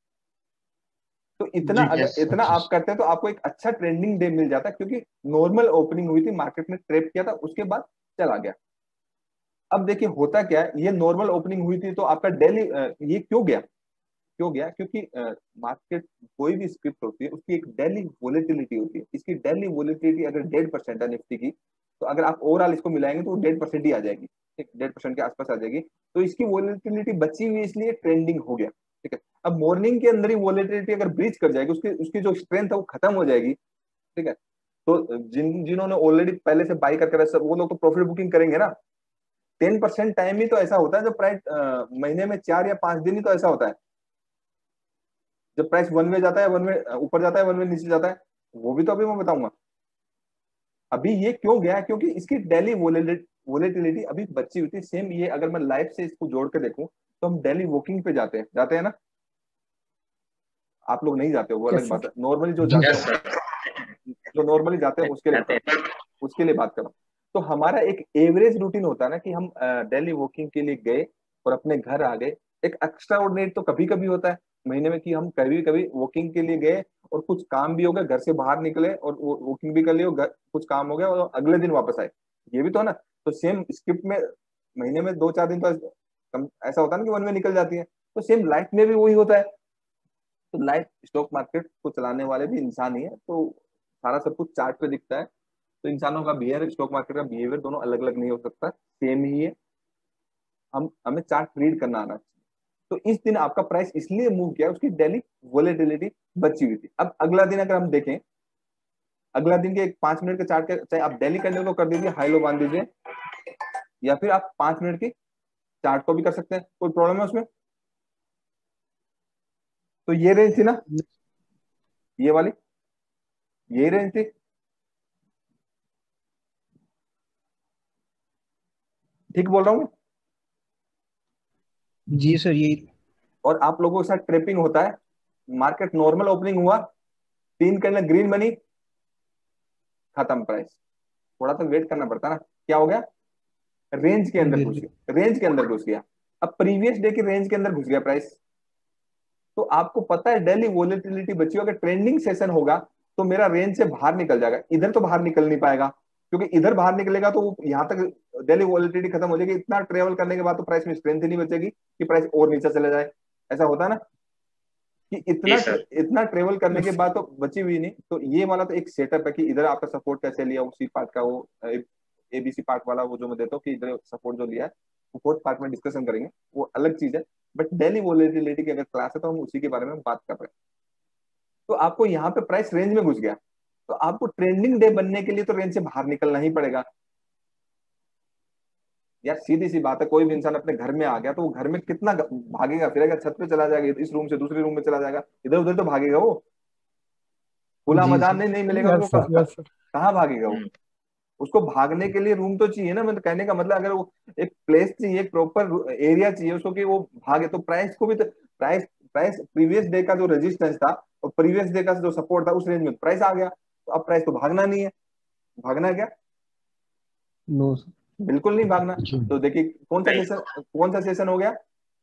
तो इतना जी अगर यस इतना आप करते हैं तो आपको एक अच्छा ट्रेंडिंग डे मिल जाता है, क्योंकि नॉर्मल ओपनिंग हुई थी, मार्केट ने ट्रेप किया था, उसके बाद चला गया। अब देखिए होता क्या है, ये नॉर्मल ओपनिंग हुई थी तो आपका डेली ये क्यों गया क्योंकि मार्केट कोई भी स्क्रिप्ट होती है उसकी एक डेली वोलेटिलिटी होती है। इसकी डेली वोलेटिलिटी अगर 1.5% है निफ्टी की, तो अगर आप ओवरऑल इसको मिलाएंगे तो 1.5% ही आ जाएगी, ठीक, 1.5% के आसपास आ जाएगी। तो इसकी वोलेटिलिटी बची हुई इसलिए ट्रेंडिंग हो गया, ठीक है। अब मॉर्निंग के अंदर ही वोलेटिलिटी अगर ब्रीच कर जाएगी, उसकी उसकी जो स्ट्रेंथ है वो खत्म हो जाएगी, ठीक है। तो जिन्होंने ऑलरेडी पहले से बाई करके रखा वो लोग तो प्रॉफिट बुकिंग करेंगे ना। 10% टाइम ही तो ऐसा होता है, जो प्राइस महीने में 4 या 5 दिन ही तो ऐसा होता है, जब प्राइस वन वे जाता है, वन वे ऊपर जाता है, वन वे नीचे जाता है, वो भी तो अभी मैं बताऊंगा। अभी ये क्यों गया, क्योंकि इसकी डेली वोलेटिलिटी अभी बची हुई थी। सेम ये अगर मैं लाइव से इसको जोड़ के देखूं तो हम डेली वॉकिंग पे जाते हैं ना। आप लोग नहीं जाते हो वो अलग यस बात सर। है, नॉर्मली जो जी जाते सर। हो, जो नॉर्मली जाते हैं उसके लिए बात करो। तो हमारा एक एवरेज रूटीन होता है ना कि हम डेली वॉकिंग के लिए गए और अपने घर आ गए। एक एक्स्ट्रा ऑर्डिनरी तो कभी कभी होता है महीने में कि हम कभी कभी वॉकिंग के लिए गए और कुछ काम भी हो गया, घर से बाहर निकले और वॉकिंग भी कर ली और कुछ काम हो गया और अगले दिन वापस आए, ये भी तो है ना। तो सेम स्क्रिप्ट में महीने में 2-4 दिन तो ऐसा होता है ना कि वन में निकल जाती है। तो सेम लाइफ में भी वही होता है। तो लाइफ स्टॉक मार्केट को चलाने वाले भी इंसान ही है, तो सारा सब कुछ चार्ट पे दिखता है। तो इंसानों का बिहेवियर, स्टॉक मार्केट का बिहेवियर दोनों अलग अलग नहीं हो सकता, सेम ही है। हम हमें चार्ट रीड करना आना चाहिए। तो इस दिन आपका प्राइस इसलिए मूव किया, उसकी डेली वोलेटिलिटी बची हुई थी। अब अगला दिन अगर हम देखें, अगला दिन के एक 5 मिनट के चार्ट के, चाहे आप डेली कैंडल को कर दीजिए हाई लो बांध दीजिए, या फिर आप 5 मिनट की चार्ट को भी कर सकते हैं, कोई प्रॉब्लम है उसमें? तो ये रेंज थी ना, ये वाली, यही रेंज थी, ठीक बोल रहा हूँ मैं? जी सर यही। और आप लोगों के साथ ट्रेपिंग होता है, मार्केट नॉर्मल ओपनिंग हुआ, 3 कैंडल ग्रीन बनी, खत्म प्राइस। थोड़ा तो वेट करना पड़ता ना, क्या हो गया, रेंज के अंदर घुस गया, रेंज के अंदर घुस गया। अब प्रीवियस डे की रेंज के अंदर घुस गया प्राइस, तो आपको पता है डेली वोलेटिलिटी बची, अगर ट्रेंडिंग सेशन होगा तो मेरा रेंज से बाहर निकल जाएगा, इधर तो बाहर निकल नहीं पाएगा, क्योंकि इधर बाहर निकलेगा तो यहाँ तक डेली वोलेटिलिटी खत्म हो जाएगी, इतना ट्रेवल करने के बाद तो प्राइस में स्ट्रेंथ ही नहीं बचेगी कि प्राइस और नीचे चले जाए। ऐसा होता है ना कि इतना जी सर। इतना ट्रेवल करने के बाद तो बची हुई नहीं। तो ये वाला तो एक सेटअप है कि इधर आपका सपोर्ट कैसे लिया, उसी पार्ट का वो एबीसी पार्ट वाला वो जो मैं देता हूँ कि इधर सपोर्ट जो लिया है वो फोर्थ पार्ट में डिस्कशन करेंगे, वो अलग चीज है। बट डेली वोलेटिलिटी की अगर क्लास है तो हम उसी के बारे में बात कर रहे हैं। तो आपको यहाँ पे प्राइस रेंज में घुस गया, तो आपको ट्रेंडिंग डे बनने के लिए तो रेंज से बाहर निकलना ही पड़ेगा यार, सीधी सी बात है। कोई भी इंसान अपने घर में आ गया तो वो घर में कितना भागेगा फिरेगा, छत पे चला जाएगा, इस रूम से दूसरे रूम में चला जाएगा, इधर उधर तो भागेगा वो, खुला जी मैदान सर। नहीं मिलेगा यस उसको, सर, यस सर। कहाँ भागेगा वो? उसको भागने के लिए रूम तो चाहिए ना, मतलब कहने का मतलब अगर वो एक प्लेस चाहिए, एक प्रॉपर एरिया चाहिए उसको कि वो भागे, तो प्राइस को भी तो प्राइस प्राइस प्रीवियस डे का जो रेजिस्टेंस था और प्रीवियस डे का जो सपोर्ट था उस रेंज में प्राइस आ गया, तो अब प्राइस को भागना नहीं है। भागना है क्या? No sir. बिल्कुल नहीं भागना। जी। तो देखिए कौन सा सेशन हो गया,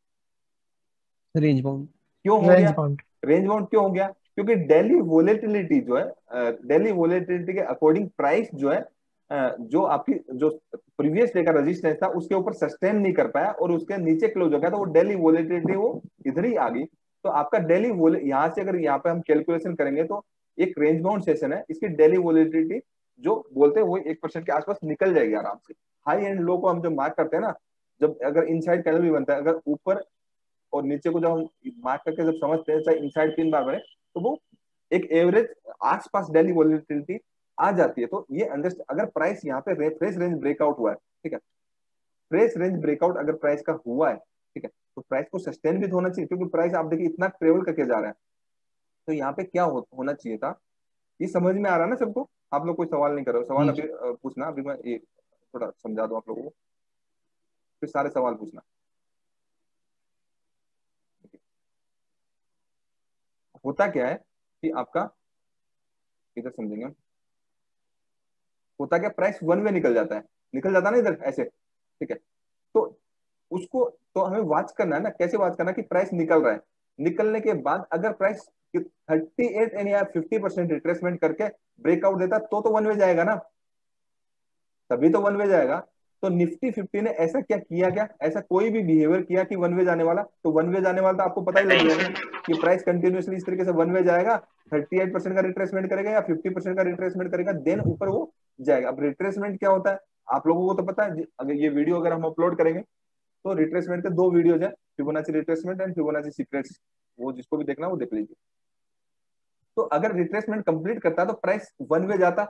रेंज बाउंड। क्यों हो रेंज गया, बाउंड। रेंज बाउंड क्यों हो गया? क्योंकि डेली वोलेटिलिटी जो है, डेली वोलेटिलिटी के अकॉर्डिंग प्राइस जो है, जो आपकी जो प्रीवियस डे का रेजिस्टेंस था उसके ऊपर सस्टेन नहीं कर पाया और उसके नीचे क्लोज हो गया, तो वो डेली वोलेटिलिटी वो इधर ही आ गई। तो आपका डेली यहाँ से अगर यहाँ पे हम कैलकुलेशन करेंगे तो एक रेंज बाउंड सेशन है, इसकी डेली वोलेटिलिटी जो बोलते हैं वो 1% के आसपास निकल जाएगी आराम से। हाई एंड लो को हम जब मार्क करते हैं ना, जब अगर इनसाइड कैंडल भी बनता है, अगर ऊपर और नीचे को जब हम मार्क करके जब समझते हैं चाहे इनसाइड 3 बार बने, तो वो एक एवरेज आसपास डेली वॉलिटिलिटी आ जाती है। तो ये अंडरस्टैंड, अगर प्राइस यहाँ पे फ्रेश रेंज ब्रेकआउट हुआ है, ठीक है, फ्रेश रेंज ब्रेकआउट अगर प्राइस का हुआ है, ठीक है, तो प्राइस को सस्टेन भी तो होना चाहिए, क्योंकि प्राइस आप देखिए इतना ट्रेवल करके जा रहा है। तो यहाँ पे क्या होना चाहिए था, ये समझ में आ रहा है ना सबको? आप लोग कोई सवाल नहीं कर रहे हो? सवाल जी अभी पूछना, अभी मैं ये थोड़ा समझा दूं आप लोगों को, फिर सारे सवाल पूछना। होता क्या है कि आपका, इधर समझेंगे हम, होता क्या, प्राइस वन वे निकल जाता है, निकल जाता है ना इधर ऐसे, ठीक है। तो उसको तो हमें वॉच करना है ना, कैसे वॉच करना कि प्राइस निकल रहा है, निकलने के बाद अगर प्राइस 38 एंड या 50% रिट्रेसमेंट करके ब्रेकआउट देता तो वन वे जाएगा ना, तभी तो वन वे जाएगा। तो निफ्टी 50 ने ऐसा क्या किया, क्या ऐसा कोई भी बिहेवियर किया कि वन वे जाने वाला? तो वन वे जाने वाला तो आपको पता ही लग जाएगा कि प्राइस कंटिन्यूसली इस तरीके से वन वे जाएगा, 38% का रिट्रेसमेंट करेगा या 50% का रिट्रेसमेंट करेगा, देन ऊपर वो जाएगा। अब रिट्रेसमेंट क्या होता है आप लोगों को तो पता है, अगर ये वीडियो अगर हम अपलोड करेंगे तो रिट्रेसमेंट के 2 वीडियोज है, Fibonacci retracement and Fibonacci secrets, वो जिसको भी देखना वो देख लीजिए। तो अगर रिट्रेसमेंट कंप्लीट करता तो प्राइस वन वे जाता।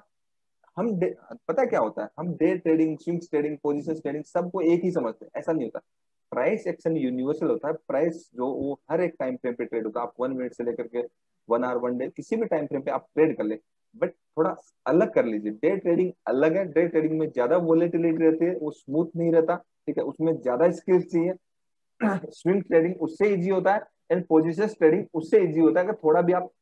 पता है क्या होता है, हम day trading, swing trading, position trading सबको एक ही समझते हैं, ऐसा नहीं होता। प्राइस एक्शन यूनिवर्सल होता है, प्राइस जो वो हर एक टाइम फ्रेम पे ट्रेड होता है। आप 1 मिनट से लेकर के 1 आवर, 1 डे, किसी भी टाइम फ्रेम पे आप ट्रेड कर ले, बट थोड़ा अलग कर लीजिए। डे ट्रेडिंग अलग है, डे ट्रेडिंग में ज्यादा वोलेटिलिटी रहती है, वो स्मूथ नहीं रहता, ठीक है, उसमें ज्यादा स्किल्स चाहिए। स्विंग ट्रेडिंग उससे इजी होता है एंड पोजिशन ट्रेडिंग उससे इजी होता है, अगर थोड़ा भी आप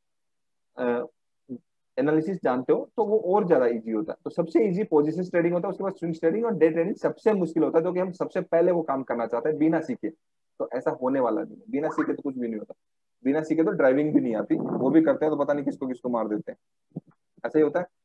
एनालिसिस जानते हो तो वो और ज्यादा इजी होता है। तो सबसे इजी पोजीशन ट्रेडिंग होता है, उसके बाद स्विंग ट्रेडिंग, और डे ट्रेडिंग सबसे मुश्किल होता है, जो कि हम सबसे पहले वो काम करना चाहते हैं बिना सीखे। तो ऐसा होने वाला नहीं है, बिना सीखे तो कुछ भी नहीं होता। बिना सीखे तो ड्राइविंग भी नहीं आती, वो भी करते हैं तो पता नहीं किसको किसको मार देते हैं, ऐसा ही होता है।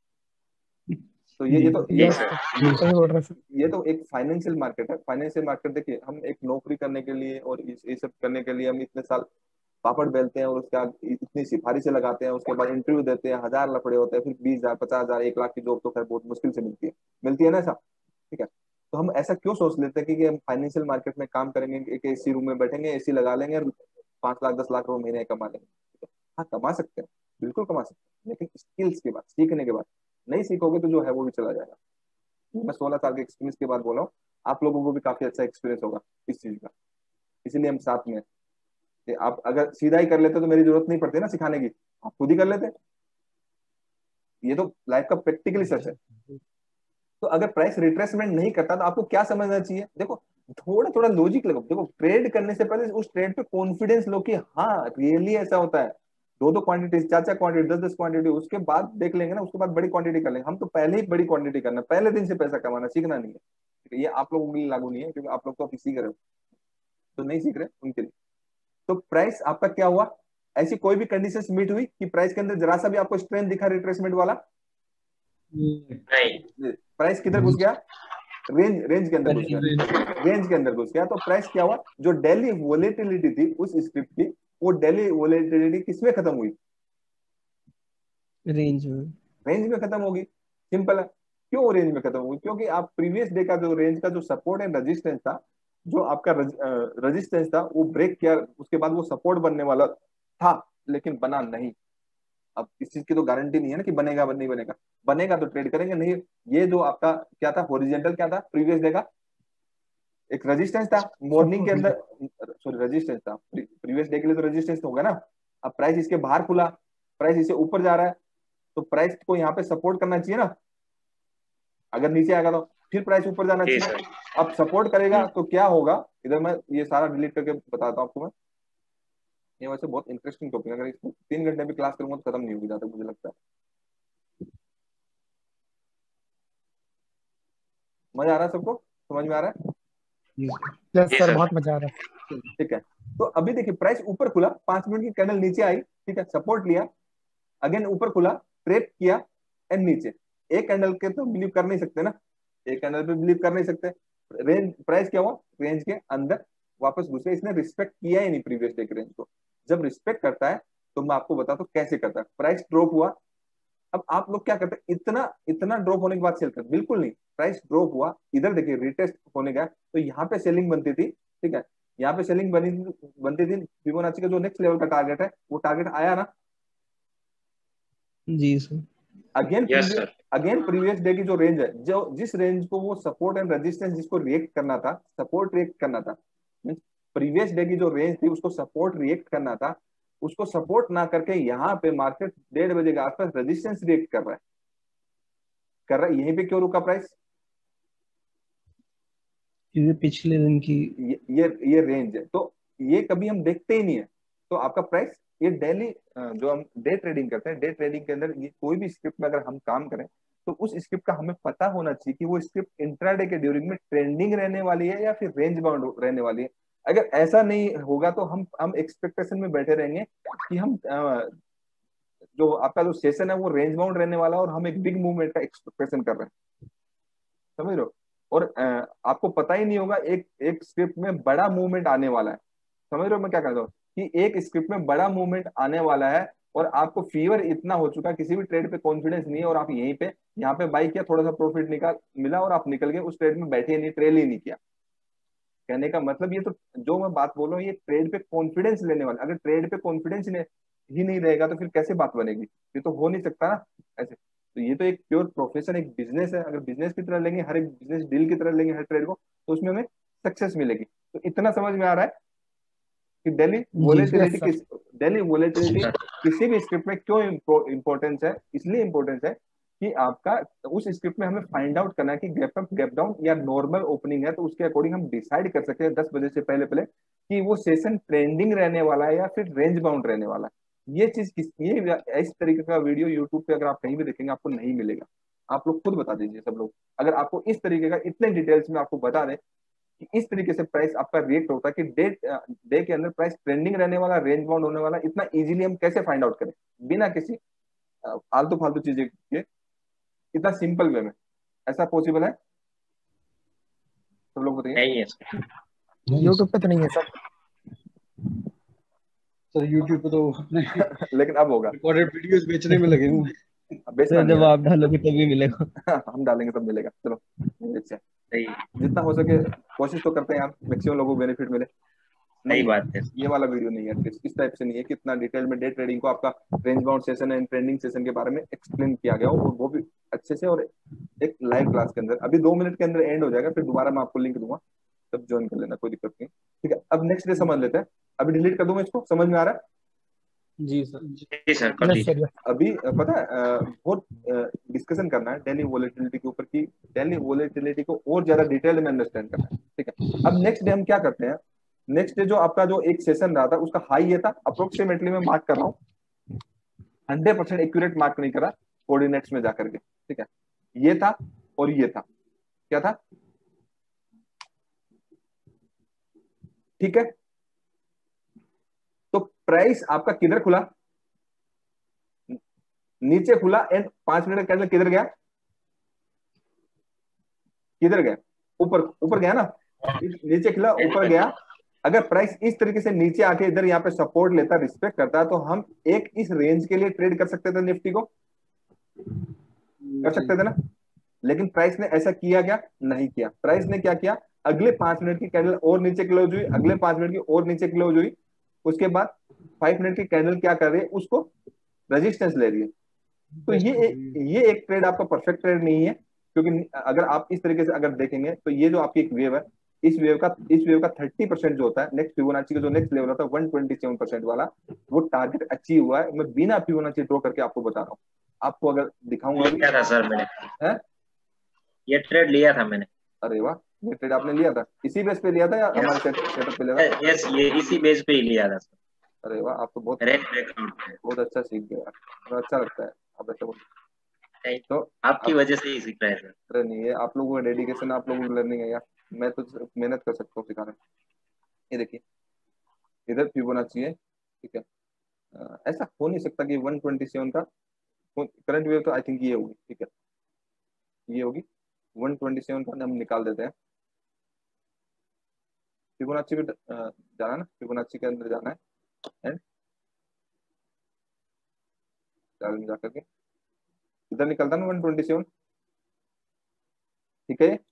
तो ये जी तो सर। ये यस सर, सही बोल रहे हैं सर। ये तो एक फाइनेंशियल मार्केट है। फाइनेंशियल मार्केट देखिए, हम एक नौकरी करने के लिए और ये सब करने के लिए हम इतने साल पापड़ बेलते हैं और उसके बाद इतनी सिफारिशें लगाते हैं, उसके बाद इंटरव्यू देते हैं, हजार लफड़े होते हैं, फिर 20,000, 50,000, 1 लाख की जॉब तो खैर बहुत मुश्किल से मिलती है ना ऐसा, ठीक है। तो हम ऐसा क्यों सोच लेते हैं कि हम फाइनेंशियल मार्केट में काम करेंगे, एक एसी रूम में बैठेंगे, एसी लगा लेंगे और 5 लाख 10 लाख रुपए महीने कमा लेंगे, ठीक है। हाँ, कमा सकते हैं, बिल्कुल कमा सकते हैं, लेकिन स्किल्स के बाद, सीखने के बाद, नहीं सीखोगे तो जो है वो भी चला जाएगा। मैं 16 साल के एक्सपीरियंस के बाद बोला हूँ, आप लोगों को भी काफी अच्छा एक्सपीरियंस होगा इस चीज का, इसीलिए हम साथ में हैं। कि आप अगर सीधा ही कर लेते तो मेरी जरूरत नहीं पड़ती ना सिखाने की, आप खुद ही कर लेते। ये तो लाइफ का प्रैक्टिकली सच है। तो अगर प्राइस रिट्रेसमेंट नहीं करता तो आपको क्या समझना चाहिए? देखो, थोड़ा थोड़ा लॉजिक लगाओ। देखो, ट्रेड करने से पहले उस ट्रेड पे कॉन्फिडेंस लो कि हाँ रियली ऐसा होता है। दो दो क्वांटिटी, चार चार क्वांटिटी, दस दस क्वांटिटी, उसके बाद देख लेंगे ना, उसके बाद बड़ी क्वांटिटी कर लेंगे। हम तो पहले ही बड़ी क्वांटिटी करना, पहले दिन से पैसा कमाना सीखना नहीं है। ये आप लोगों के लिए लागू नहीं है, क्योंकि आप लोग तो अभी सीख रहे हो, तो नहीं सीख रहे उनके लिए। तो प्राइस आपका क्या हुआ? ऐसी कोई भी कंडीशन मीट हुई कि प्राइस के अंदर जरा सा भी आपको स्ट्रेंथ दिखा रिट्रेसमेंट वाला? नहीं। प्राइस किधर घुस गया? रेंज के अंदर घुस गया। रेंज के अंदर घुस गया तो प्राइस क्या हुआ? जो डेली वोलेटिलिटी थी उस स्क्रिप्ट की, वो डेली वोलेटिलिटी किसमें खत्म हुई? रेंज में। रेंज में खत्म होगी। सिंपल है। क्यों रेंज में खत्म होगी? क्योंकि आप प्रीवियस डे का जो रेंज का जो सपोर्ट एंड रेजिस्टेंस था, जो आपका रेजिस्टेंस था वो ब्रेक किया, उसके बाद वो सपोर्ट बनने वाला था लेकिन बना नहीं। अब इस चीज की तो गारंटी नहीं है ना कि बनेगा नहीं बनेगा। बनेगा तो ट्रेड करेंगे, नहीं। ये जो आपका क्या था, हॉरिजॉन्टल क्या था प्रीवियस डे का? एक रेजिस्टेंस था मॉर्निंग के अंदर, सॉरी रेजिस्टेंस था प्रीवियस डे के लिए, तो रेजिस्टेंस होगा ना। अब प्राइस इसके बाहर खुला, प्राइस इसे ऊपर जा रहा है, तो प्राइस को यहाँ पे सपोर्ट करना चाहिए ना। अगर नीचे आएगा तो फिर प्राइस ऊपर जाना चाहिए। अब सपोर्ट करेगा तो क्या होगा? इधर मैं ये सारा डिलीट करके बताता हूँ आपको मैं। ये वैसे बहुत इंटरेस्टिंग टॉपिक है, अगर इसको 3 घंटे भी क्लास करूंगा तो खत्म नहीं होगी जहाँ तक मुझे लगता है। मजा आ रहा है सबको? समझ में आ रहा है? यस सर, बहुत मजा आ रहा है। ठीक है। तो अभी देखिए, प्राइस ऊपर खुला, 5 मिनट की कैंडल नीचे आई, ठीक है, सपोर्ट लिया, अगेन ऊपर खुला, ट्रेप किया एंड नीचे। एक कैंडल के तो बिलीव कर नहीं सकते ना, एक कैंडल पे बिलीव कर नहीं सकते। रेंज, प्राइस क्या हुआ? रेंज के अंदर वापस घुसे, इसने रिस्पेक्ट किया ही नहीं प्रीवियस डे के रेंज को। जब रिस्पेक्ट करता है तो मैं आपको बताता हूँ कैसे करता है। प्राइस ड्रॉप हुआ, अब आप लोग क्या करते हैं? इतना इतना ड्रॉप होने के बाद सेल करते? बिल्कुल नहीं। प्राइस ड्रॉप हुआ, इधर देखिए रिटेस्ट होने गया, तो यहाँ पे सेलिंग बनती थी, ठीक है, यहाँ पे सेलिंग बनती थी। फिबोनाची का जो नेक्स्ट लेवल का टारगेट है, वो टारगेट आया ना? जी सर। अगेन प्रीवियस डे की जो रेंज है, जो जिस रेंज को वो सपोर्ट एंड रेजिस्टेंस जिसको रिएक्ट करना था, सपोर्ट रिएक्ट करना था, प्रीवियस डे की जो रेंज थी उसको सपोर्ट रिएक्ट करना था, उसको सपोर्ट ना करके यहाँ पे मार्केट 1:30 के आसपास रेजिस्टेंस रिएक्ट कर रहा है। यहीं पे क्यों रुका प्राइस? क्योंकि पिछले दिन की ये रेंज है, तो ये कभी हम देखते ही नहीं है। तो आपका प्राइस ये डेली, जो हम डे ट्रेडिंग करते हैं, डे ट्रेडिंग के अंदर ये कोई भी स्क्रिप्ट में अगर हम काम करें तो उस स्क्रिप्ट का हमें पता होना चाहिए कि वो स्क्रिप्ट इंट्राडे के ड्यूरिंग में ट्रेंडिंग रहने वाली है या फिर रेंज बाउंड रहने वाली है। अगर ऐसा नहीं होगा तो हम एक्सपेक्टेशन में बैठे रहेंगे कि हम जो आपका जो सेशन है वो रेंज बाउंड रहने वाला है और हम एक बिग मूवमेंट का एक्सपेक्टेशन कर रहे हैं, समझ रहे हो? और आपको पता ही नहीं होगा एक एक स्क्रिप्ट में बड़ा मूवमेंट आने वाला है। समझ रहे हो मैं क्या कहता हूँ? कि एक स्क्रिप्ट में बड़ा मूवमेंट आने वाला है और आपको फीवर इतना हो चुका है, किसी भी ट्रेड पे कॉन्फिडेंस नहीं है, और आप यहीं पे यहाँ पे बाई किया, थोड़ा सा प्रॉफिट निकाल मिला और आप निकल गए, उस ट्रेड में बैठे नहीं, ट्रेल ही नहीं किया। कहने का मतलब ये तो जो मैं बात बोल रहा हूँ, ये ट्रेड पे कॉन्फिडेंस लेने वाला। अगर ट्रेड पे कॉन्फिडेंस ही नहीं रहेगा तो फिर कैसे बात बनेगी? ये तो हो नहीं सकता ना ऐसे। तो ये तो एक प्योर प्रोफेशन, एक बिजनेस है। अगर बिजनेस की तरह लेंगे, हर एक बिजनेस डील की तरह लेंगे हर ट्रेड को, तो उसमें हमें सक्सेस मिलेगी। तो इतना समझ में आ रहा है कि डेली वोलेटिलिटी किसी भी स्क्रिप्ट में क्यों इंपॉर्टेंस है? इसलिए इंपॉर्टेंस है कि आपका उस स्क्रिप्ट में हमें फाइंड आउट करना है कि गैप अप, गैप डाउन या नॉर्मल ओपनिंग है, तो उसके अकॉर्डिंग हम डिसाइड कर सकते हैं 10 बजे से पहले पहले कि वो सेशन ट्रेंडिंग रहने वाला है या फिर रेंज बाउंड रहने वाला है। ये चीज ये इस तरीके का वीडियो यूट्यूब पे अगर आप कहीं भी देखेंगे आपको नहीं मिलेगा। आप लोग खुद बता दीजिए सब लोग, अगर आपको इस तरीके का इतने डिटेल्स में आपको बता दें कि इस तरीके से प्राइस आपका रिएक्ट होता है कि डे के अंदर प्राइस ट्रेंडिंग रहने वाला, रेंज बाउंड होने वाला, इतना इजीली हम कैसे फाइंड आउट करें बिना किसी आलतू फालतू चीजें के, इतना सिंपल वे में? ऐसा पॉसिबल है? सब लोग बताइए। नहीं है सर। यूट्यूब पे तो नहीं है सर। सर यूट्यूब पे तो अपने लेकिन अब होगा। रिकॉर्डेड वीडियोस बेचने में लगे हुए हैं। अब बेचना सर नहीं जब है। आप डालोगे तभी मिलेगा। हम डालेंगे तब मिलेगा। चलो अच्छा, नहीं। जितना हो सके कोशिश तो करते हैं यार, मैक्सिमम लोगों को बेनिफिट मिले। सही बात है। ये वाला वीडियो नहीं है, इस टाइप से नहीं है कि इतना डिटेल में डे ट्रेडिंग को आपका range bound session and trending session के बारे में एक्सप्लेन किया गया हो, और वो भी अच्छे से, और एक लाइव क्लास के अंदर। अभी 2 मिनट के अंदर एंड हो जाएगा, फिर दोबारा मैं आपको लिंक दूंगा, तब ज्वाइन कर लेना, कोई दिक्कत नहीं। ठीक है, अब नेक्स्ट डे समझ लेते हैं। अभी डिलीट कर दूं मैं इसको, समझ में आ रहा है? जी सर। जी सर, कर यस दीजिए। सर। अभी पता है बहुत डिस्कशन करना है डेली वोलेटिलिटी के ऊपर, की डेली वोलेटिलिटी को और ज्यादा डिटेल में अंडरस्टैंड करना है। ठीक है, अब नेक्स्ट डे हम क्या करते हैं, नेक्स्ट डे जो आपका जो एक सेशन रहा था उसका हाई ये था, अप्रोक्सीमेटली मैं मार्क कर रहा हूँ, 100% एक्यूरेट मार्क नहीं करा कोऑर्डिनेट्स में जाकर के। ठीक है, ये था और ये था, क्या था? ठीक है, तो प्राइस आपका किधर खुला? नीचे खुला, एंड 5 मिनट कैंडल किधर गया? किधर गया? ऊपर, ऊपर गया ना, नीचे खुला ऊपर गया। अगर प्राइस इस तरीके से नीचे आके इधर यहाँ पे सपोर्ट लेता, रिस्पेक्ट करता, तो हम एक इस रेंज के लिए ट्रेड कर सकते थे, निफ्टी को कर सकते थे ना। लेकिन प्राइस ने ऐसा किया क्या? नहीं किया। प्राइस ने क्या किया, अगले 5 मिनट की कैंडल और नीचे क्लोज हुई, अगले 5 मिनट की और नीचे क्लोज हुई, उसके बाद 5 मिनट की कैंडल क्या कर रही है, उसको रेजिस्टेंस ले रही है। तो ये एक ट्रेड आपका परफेक्ट ट्रेड नहीं है, क्योंकि अगर आप इस तरीके से अगर देखेंगे तो ये जो आपकी एक वेव है, इस वेव का 30% जो होता है, नेक्स्ट फिबोनाची का जो नेक्स्ट लेवल होता है 127% वाला, वो टारगेट अचीव हुआ है। मैं बिना फिबोनाची ड्रॉ करके आपको बता रहा हूँ, आपको अगर दिखाऊंगा भी। लिया था सर मैंने, है ये ट्रेड लिया था मैंने। अरे वाह, ये ट्रेड आपने लिया था, इसी बेस पे लिया था या हमारे सेटअप पे लिया था? यस, ये इसी बेस पे ही लिया था सर। अरे वाह, आप तो बहुत रेंज ब्रेकआउट पे। बहुत अच्छा सीख गए यार, बड़ा अच्छा लगता है आप ऐसा बोल। तो आपकी वजह से ही सीख रहे हैं सर। अरे नहीं, ये आप लोगों का डेडिकेशन, आप लोगों की लर्निंग है यार, मैं तो सिर्फ मेहनत कर सकता हूँ सिखाने में। ये देखिए, इधर फिबोनाची है। ठीक है, ऐसा हो नहीं सकता कि 127 का करंट वेव, तो आई थिंक ये होगी। ठीक है, ये होगी 127 का, हम निकाल देते हैं। फिबोनाची में जाना है ना, फिबोनाची के अंदर जाना है, एंड में जाकर के इधर निकलता है ना 127। ठीक है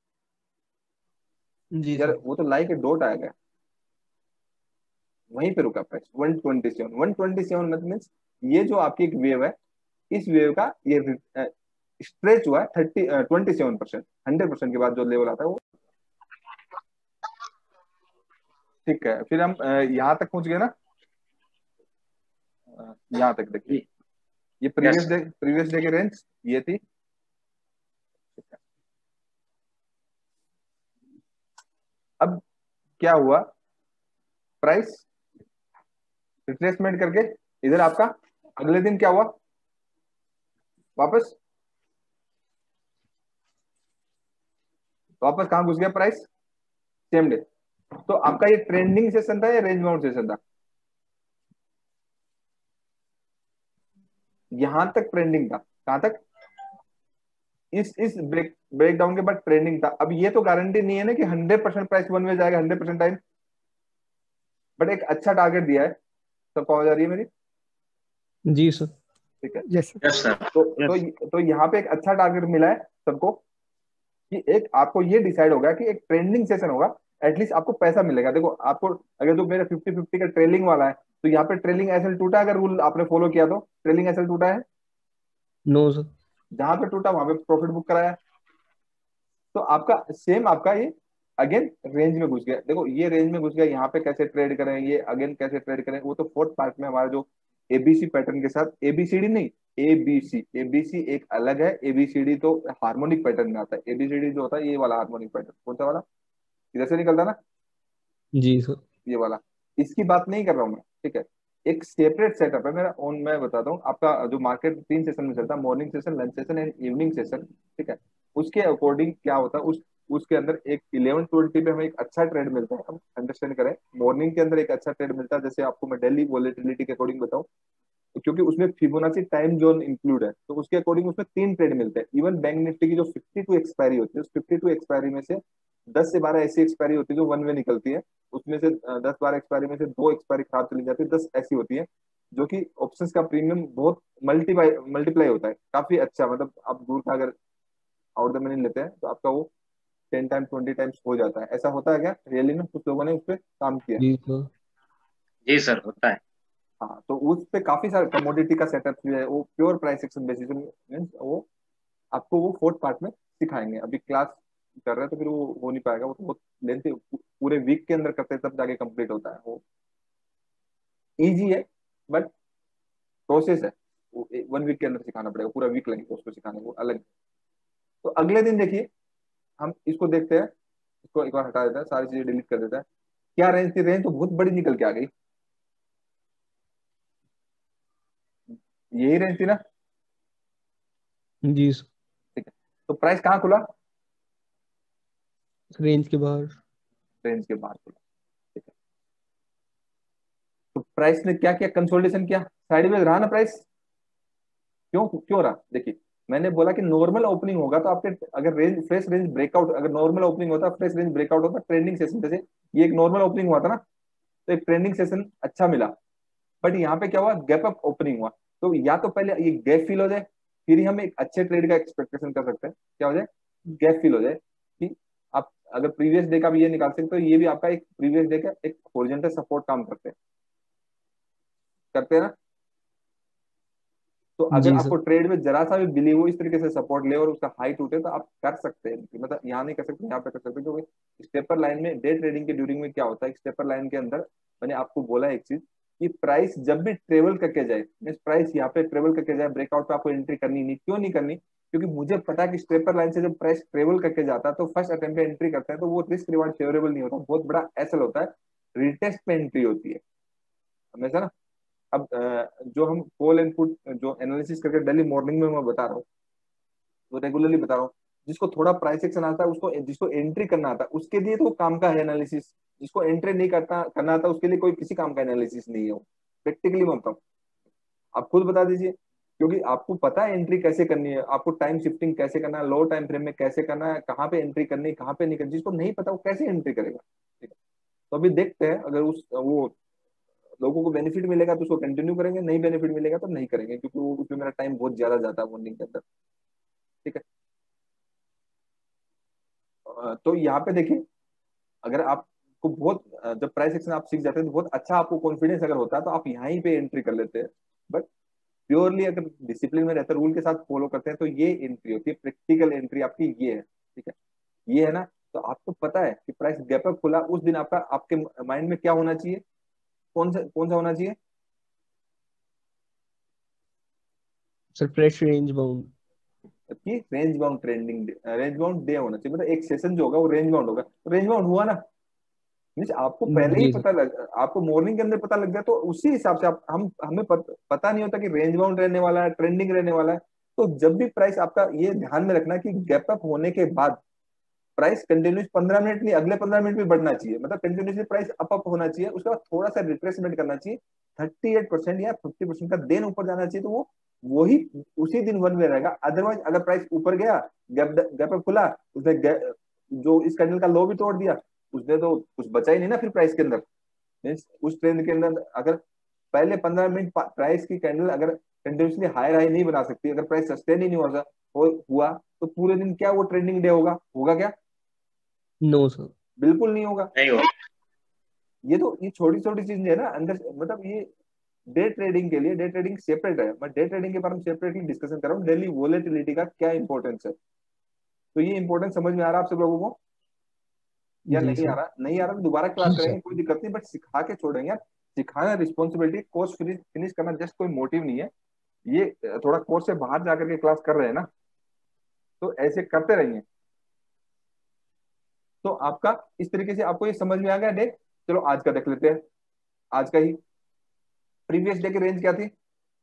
जी यार, सर। वो तो लाइक डॉट आया गया, वहीं पे रुका प्राइस 127 मतलब मीन्स ये जो आपकी एक वेव है, इस वेव का ये स्ट्रेच हुआ है 27%, 100% के बाद जो लेवल आता है वो। ठीक है, फिर हम यहाँ तक पहुंच गए ना, यहाँ तक देखिए, ये प्रीवियस डे की रेंज ये थी। ठीक है, अब क्या हुआ, प्राइस रिट्रेसमेंट करके इधर आपका अगले दिन क्या हुआ, वापस कहाँ घुस गया प्राइस? Same day. तो आपका ये ट्रेंडिंग सेशन था या रेंज बाउंड सेशन था? यहां तक ट्रेंडिंग था, कहां तक? इस ब्रेकडाउन के बाद ट्रेंडिंग था। अब ये तो गारंटी नहीं है ना कि 100% प्राइस वन वे जाएगा 100% टाइम, बट एक अच्छा टारगेट दिया है। सबको आवाज आ रही है मेरी? जी सर। ठीक है, यस यस सर। तो यहाँ पे एक अच्छा टारगेट मिला है सबको, कि एक आपको ये डिसाइड होगा कि एक ट्रेंडिंग सेशन होगा, एटलीस्ट आपको पैसा मिलेगा। देखो आपको अगर जो मेरा 50-50 का ट्रेलिंग वाला है, तो यहाँ पे ट्रेलिंग एसएल टूटा, अगर रूल आपने फॉलो किया तो ट्रेलिंग एसएल टूटा है, नो सर। जहां पे टूटा वहां पे प्रॉफिट बुक कराया। तो आपका सेम आपका ये अगेन रेंज में घुस गया। देखो ये रेंज में घुस गया, यहाँ पे कैसे ट्रेड करें, ये अगेन कैसे ट्रेड करें, वो तो फोर्थ पार्ट में हमारा जो एबीसी पैटर्न के साथ, एबीसीडी नहीं, एबीसी। एबीसी एक अलग है, एबीसीडी तो हार्मोनिक पैटर्न में आता है। एबीसीडी जो होता है ये वाला हार्मोनिक पैटर्न, कौन सा वाला, इधर से निकलता ना, जी सर। ये वाला, इसकी बात नहीं कर रहा हूँ मैं। ठीक है, एक सेपरेट सेटअप है मेरा ओन। मैं बताता हूँ, आपका जो मार्केट 3 सेशन में चलता है, morning session, lunch session and evening session. ठीक है, उसके अकॉर्डिंग क्या होता है, उसके अंदर एक 11:20 पे हमें एक अच्छा ट्रेड मिलता है। हम अंडरस्टैंड करें, मॉर्निंग के अंदर एक अच्छा ट्रेड मिलता है। जैसे आपको मैं डेली वॉलेटिलिटी के अकॉर्डिंग बताऊं, क्योंकि उसमें फिबोनाची टाइम जोन इंक्लूड है, तो उसके अकॉर्डिंग उसमें 3 ट्रेड मिलते हैं। इवन बैंक निफ्टी की जो 52 एक्सपायरी होती है, उस 52 एक्सपायरी में से 10 से 12 ऐसी एक्सपायरी होती है जो वन वे निकलती है। उसमें से 10-12 एक्सपायरी में से 2 एक्सपायरी खराब चली जाती है, 10 ऐसी होती है जो कि ऑप्शंस का प्रीमियम बहुत मल्टीप्लाई होता है, काफी अच्छा। मतलब आप दूर का अगर आउट द मनी लेते हैं तो आपका वो 10 टाइम्स 20 टाइम्स हो जाता है। ऐसा होता है क्या रियली में? कुछ लोगों ने उस पर काम किया। जी सर। जी सर, होता है। हाँ, तो उस पे काफी सारे कमोडिटी का सेटअप जो है वो pure price action basis means वो आपको वो फोर्थ पार्ट में सिखाएंगे। अभी क्लास कर रहे हैं तो फिर वो हो नहीं पाएगा, वो तो बहुत लेंथी, पूरे वीक के अंदर करते हैं तब जाके कंप्लीट होता है। वो इजी है बट प्रोसेस है, वो 1 वीक के अंदर सिखाना पड़ेगा, पूरा वीक लगेगा उसको सिखाने को अलग। तो अगले दिन देखिए हम इसको देखते हैं, इसको एक बार हटा देता है, सारी चीजें डिलीट कर देता है। क्या रेंज थी? रेंज तो बहुत बड़ी निकल के आ गई, यही रेंज थी ना? जी सर। ठीक है, तो प्राइस कहाँ खुला? रेंज के बाहर। रेंज के बाहर खुला। ठीक है, तो प्राइस ने क्या किया? कंसोलिडेशन किया, साइडवेज रहा ना प्राइस। क्यों क्यों रहा? देखिए मैंने बोला कि नॉर्मल ओपनिंग होगा तो आपके अगर रेंज फ्रेश रेंज ब्रेकआउट, अगर नॉर्मल ओपनिंग होता फ्रेश रेंज ब्रेकआउट होता ट्रेंडिंग सेशन, जैसे ये एक नॉर्मल ओपनिंग हुआ था ना, तो एक ट्रेंडिंग सेशन अच्छा मिला। बट यहाँ पे क्या हुआ? गैप अप ओपनिंग हुआ। तो या तो पहले ये गैप फिल हो जाए, फिर ही हम एक अच्छे ट्रेड का एक्सपेक्टेशन कर सकते हैं। क्या हो जाए? गैप फिल हो जाए कि आप अगर प्रीवियस डे का भी ये निकाल सकते हो, तो ये भी आपका एक प्रीवियस डे का एक हॉरिजॉन्टल सपोर्ट काम करते हैं ना। तो अगर जी आपको सर। ट्रेड में जरा सा भी बिलीव हो, इस तरीके से सपोर्ट ले और उसका हाई टूटे, तो आप कर सकते हैं। मतलब यहाँ नहीं कर सकते, यहाँ पे कर सकते हैं, क्योंकि स्टेपर लाइन में डे ट्रेडिंग के ड्यूरिंग में क्या होता है, स्टेपर लाइन के अंदर मैंने आपको बोला एक चीज कि प्राइस जब भी ट्रेवल करके जाए, मीन प्राइस यहाँ पे ट्रेवल करके जाए, ब्रेकआउट पे आपको एंट्री करनी नहीं। क्यों नहीं करनी? क्योंकि मुझे पता है कि स्टेपर लाइन से जब प्राइस ट्रेवल करके जाता है तो फर्स्ट अटेम्प्ट पे एंट्री करता है तो वो रिस्क रिवार्ड फेवरेबल नहीं होता, बहुत बड़ा एसएल होता है, रिटेस्ट पे एंट्री होती है हमेशा ना। अब जो हम कॉल एंड पुट जो एनालिसिस करके डेली मॉर्निंग में मैं बता रहा हूँ, वो रेगुलरली बता रहा हूँ, जिसको थोड़ा प्राइस एक्शन आता है उसको, जिसको एंट्री करना आता है उसके लिए तो वो काम का है एनालिसिस, जिसको एंट्री नहीं करना आता उसके लिए कोई किसी काम का एनालिसिस नहीं है वो। प्रैक्टिकली मैं बताऊँ, आप खुद बता दीजिए, क्योंकि आपको पता है एंट्री कैसे करनी है, आपको टाइम शिफ्टिंग कैसे करना है, लो टाइम फ्रेम में कैसे करना है, कहाँ पे एंट्री करनी है कहाँ पे नहीं करनी। जिसको नहीं पता वो कैसे एंट्री करेगा? ठीक है, तो अभी देखते हैं अगर उस वो लोगों को बेनिफिट मिलेगा तो उसको कंटिन्यू करेंगे, नहीं बेनिफिट मिलेगा तो नहीं करेंगे, क्योंकि वो उसमें मेरा टाइम बहुत ज्यादा जाता है मॉर्निंग के अंदर। ठीक है, तो यहाँ पे देखिए, अगर आपको बहुत जब प्राइस एक्शन आप सीख जाते हैं तो बहुत अच्छा आपको कॉन्फिडेंस अगर होता है तो आप यहाँ पे एंट्री कर लेते हैं। बट प्योरली अगर डिसिप्लिन में रहते रूल के साथ फॉलो करते हैं तो ये एंट्री होती है, प्रैक्टिकल एंट्री आपकी ये है। ठीक है, ये है ना। तो आपको पता है कि प्राइस गैप अप खुला उस दिन आपका आपके माइंड में क्या होना चाहिए? कौन सा होना चाहिए? Sir fresh range bound. कि range bound trending day, range bound day होना चाहिए, मतलब एक सेशन जो होगा वो रेंज बाउंड होगा। तो रेंज बाउंड हुआ ना, मीन्स आपको पहले ही जी सर। पता लग, आपको मॉर्निंग के अंदर पता लग गया तो उसी हिसाब से आप हमें पता नहीं होता कि रेंज बाउंड रहने वाला है, ट्रेंडिंग रहने वाला है। तो जब भी प्राइस आपका, ये ध्यान में रखना कि गैप अप होने के बाद प्राइस कंटिन्यूस 15 मिनट नहीं, अगले 15 मिनट भी बढ़ना चाहिए, मतलब कंटिन्यूसली प्राइस अप होना चाहिए, उसके बाद थोड़ा सा रिट्रेसमेंट करना चाहिए, 38% या 50% का देन ऊपर जाना चाहिए, तो वो वही उसी दिन वन वे रहेगा। अदरवाइज अगर प्राइस ऊपर गया, गैप अप खुला, उसने जो इस कैंडल का लो भी तोड़ दिया, उसने तो कुछ बचा ही नहीं ना फिर प्राइस के अंदर। मीन्स उस ट्रेंड के अंदर अगर पहले 15 मिनट प्राइस की कैंडल अगर कंटिन्यूसली हायर हाई नहीं बना सकती, अगर प्राइस सस्टेन ही नहीं हुआ तो पूरे दिन क्या वो ट्रेंडिंग डे होगा क्या? No sir. बिल्कुल नहीं होगा। नहीं हो। ये तो ये छोटी छोटी चीजें है ना अंदर, मतलब ये डे ट्रेडिंग के लिए, डे ट्रेडिंग सेपरेट है, मैं डे ट्रेडिंग के बारे में सेपरेटली डिस्कशन कर रहा हूँ। डेली वोलेटिलिटी का क्या इंपॉर्टेंस है, तो ये इंपॉर्टेंस समझ में आ रहा है आप सब लोगों को या जी नहीं आ सर। रहा? नहीं आ रहा तो दोबारा क्लास करेंगे, कोई दिक्कत नहीं, बट सिखा के छोड़ेंगे यार। सिखाना रिस्पॉन्सिबिलिटी, कोर्स फिनिश करना जस्ट कोई मोटिव नहीं है। ये थोड़ा कोर्स से बाहर जाकर के क्लास कर रहे हैं ना, तो ऐसे करते रहिए। तो आपका इस तरीके से आपको ये समझ में आ गया डे। चलो आज का देख लेते हैं, आज का ही। प्रीवियस डे की रेंज क्या थी?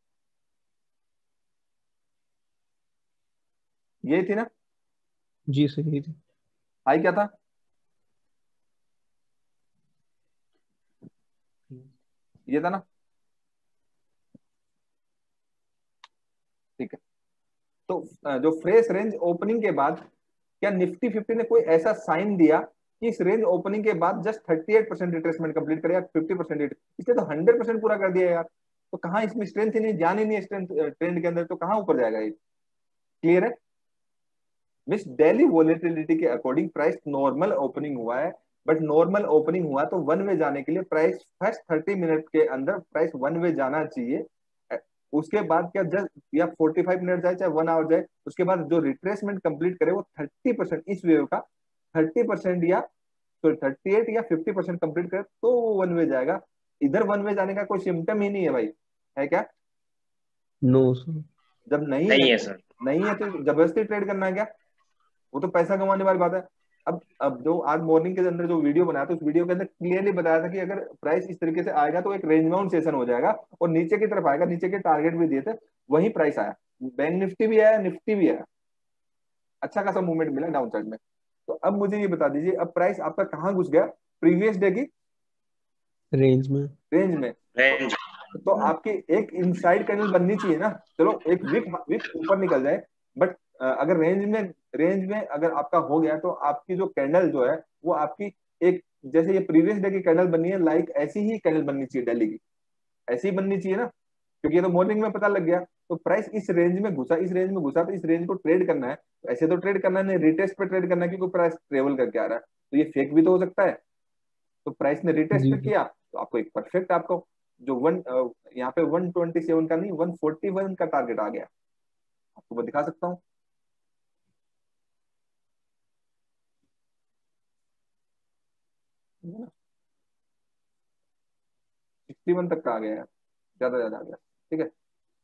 ये थी ना? जी सर ये थी। हाई क्या था? ये था ना? ठीक है, तो जो फ्रेश रेंज ओपनिंग के बाद क्या निफ्टी 50 ने कोई ऐसा साइन दिया कि इस रेंज ओपनिंग के बाद जस्ट 38% रिट्रेसमेंट कंप्लीट करे या 50%? इसने तो 100% पूरा कर दिया यार। तो कहाँ इसमें स्ट्रेंथ ही नहीं, जान ही नहीं स्ट्रेंथ ट्रेंड के अंदर, तो कहाँ ऊपर जाएगा ये? क्लियर है? मीन्स डेली वोलेटिलिटी के अकॉर्डिंग प्राइस नॉर्मल ओपनिंग हुआ है, बट नॉर्मल ओपनिंग हुआ तो वन वे जाने के लिए प्राइस फर्स्ट 30 मिनट के अंदर प्राइस वन वे जाना चाहिए। उसके बाद क्या जस्ट या 45 मिनट जाए चाहे 1 आवर जाए, उसके बाद जो रिट्रेसमेंट कंप्लीट करे वो 30% इस वेव का 30% या तो 38 या 50% कंप्लीट करे तो वो वन वे जाएगा। इधर वन वे जाने का कोई सिम्टम ही नहीं है भाई, है क्या? No sir. जब नहीं नहीं है, है सर। नहीं है तो जबरदस्ती ट्रेड करना है क्या? वो तो पैसा कमाने वाली बात है। अब जो आज मॉर्निंग के अंदर जो वीडियो बनाया था उस वीडियो के अंदर क्लियरली बताया था कि अगर प्राइस इस तरीके से आएगा तो एक रेंज बाउंड सेशन हो जाएगा और नीचे की तरफ आएगा, नीचे के टारगेट भी दिए थे, वही प्राइस आया। बैंक निफ्टी भी आया, निफ्टी भी आया, अच्छा खासा मूवमेंट मिला डाउन साइड में। तो अब मुझे ये बता दीजिए, अब प्राइस आपका कहाँ घुस गया? प्रीवियस डे की रेंज में। रेंज में। रेंज। तो आपकी एक इनसाइड कैंडल बननी चाहिए ना, चलो एक वीक वीक ऊपर निकल जाए, बट अगर रेंज में अगर आपका हो गया तो आपकी जो कैंडल जो है वो आपकी एक जैसे ये प्रीवियस डे की कैंडल बनी है, लाइक ऐसी ही कैंडल बननी चाहिए, डेली की ऐसी ही बननी चाहिए ना, क्योंकि ये तो मॉर्निंग में पता लग गया। तो प्राइस इस रेंज में घुसा, इस रेंज में घुसा, तो इस रेंज को ट्रेड करना है, तो ऐसे तो ट्रेड करना नहीं, रिटेस्ट पे ट्रेड करना है, क्योंकि प्राइस ट्रेवल करके आ रहा है, तो ये फेक भी तो हो सकता है। तो प्राइस ने रिटेस्ट जी पे किया तो आपको एक परफेक्ट, आपको जो यहाँ पे 127 का नहीं 141 का टारगेट आ गया, आपको मैं दिखा सकता हूँ। है ना, 61 तक का आ गया है, ज्यादा ज्यादा आ गया। ठीक है,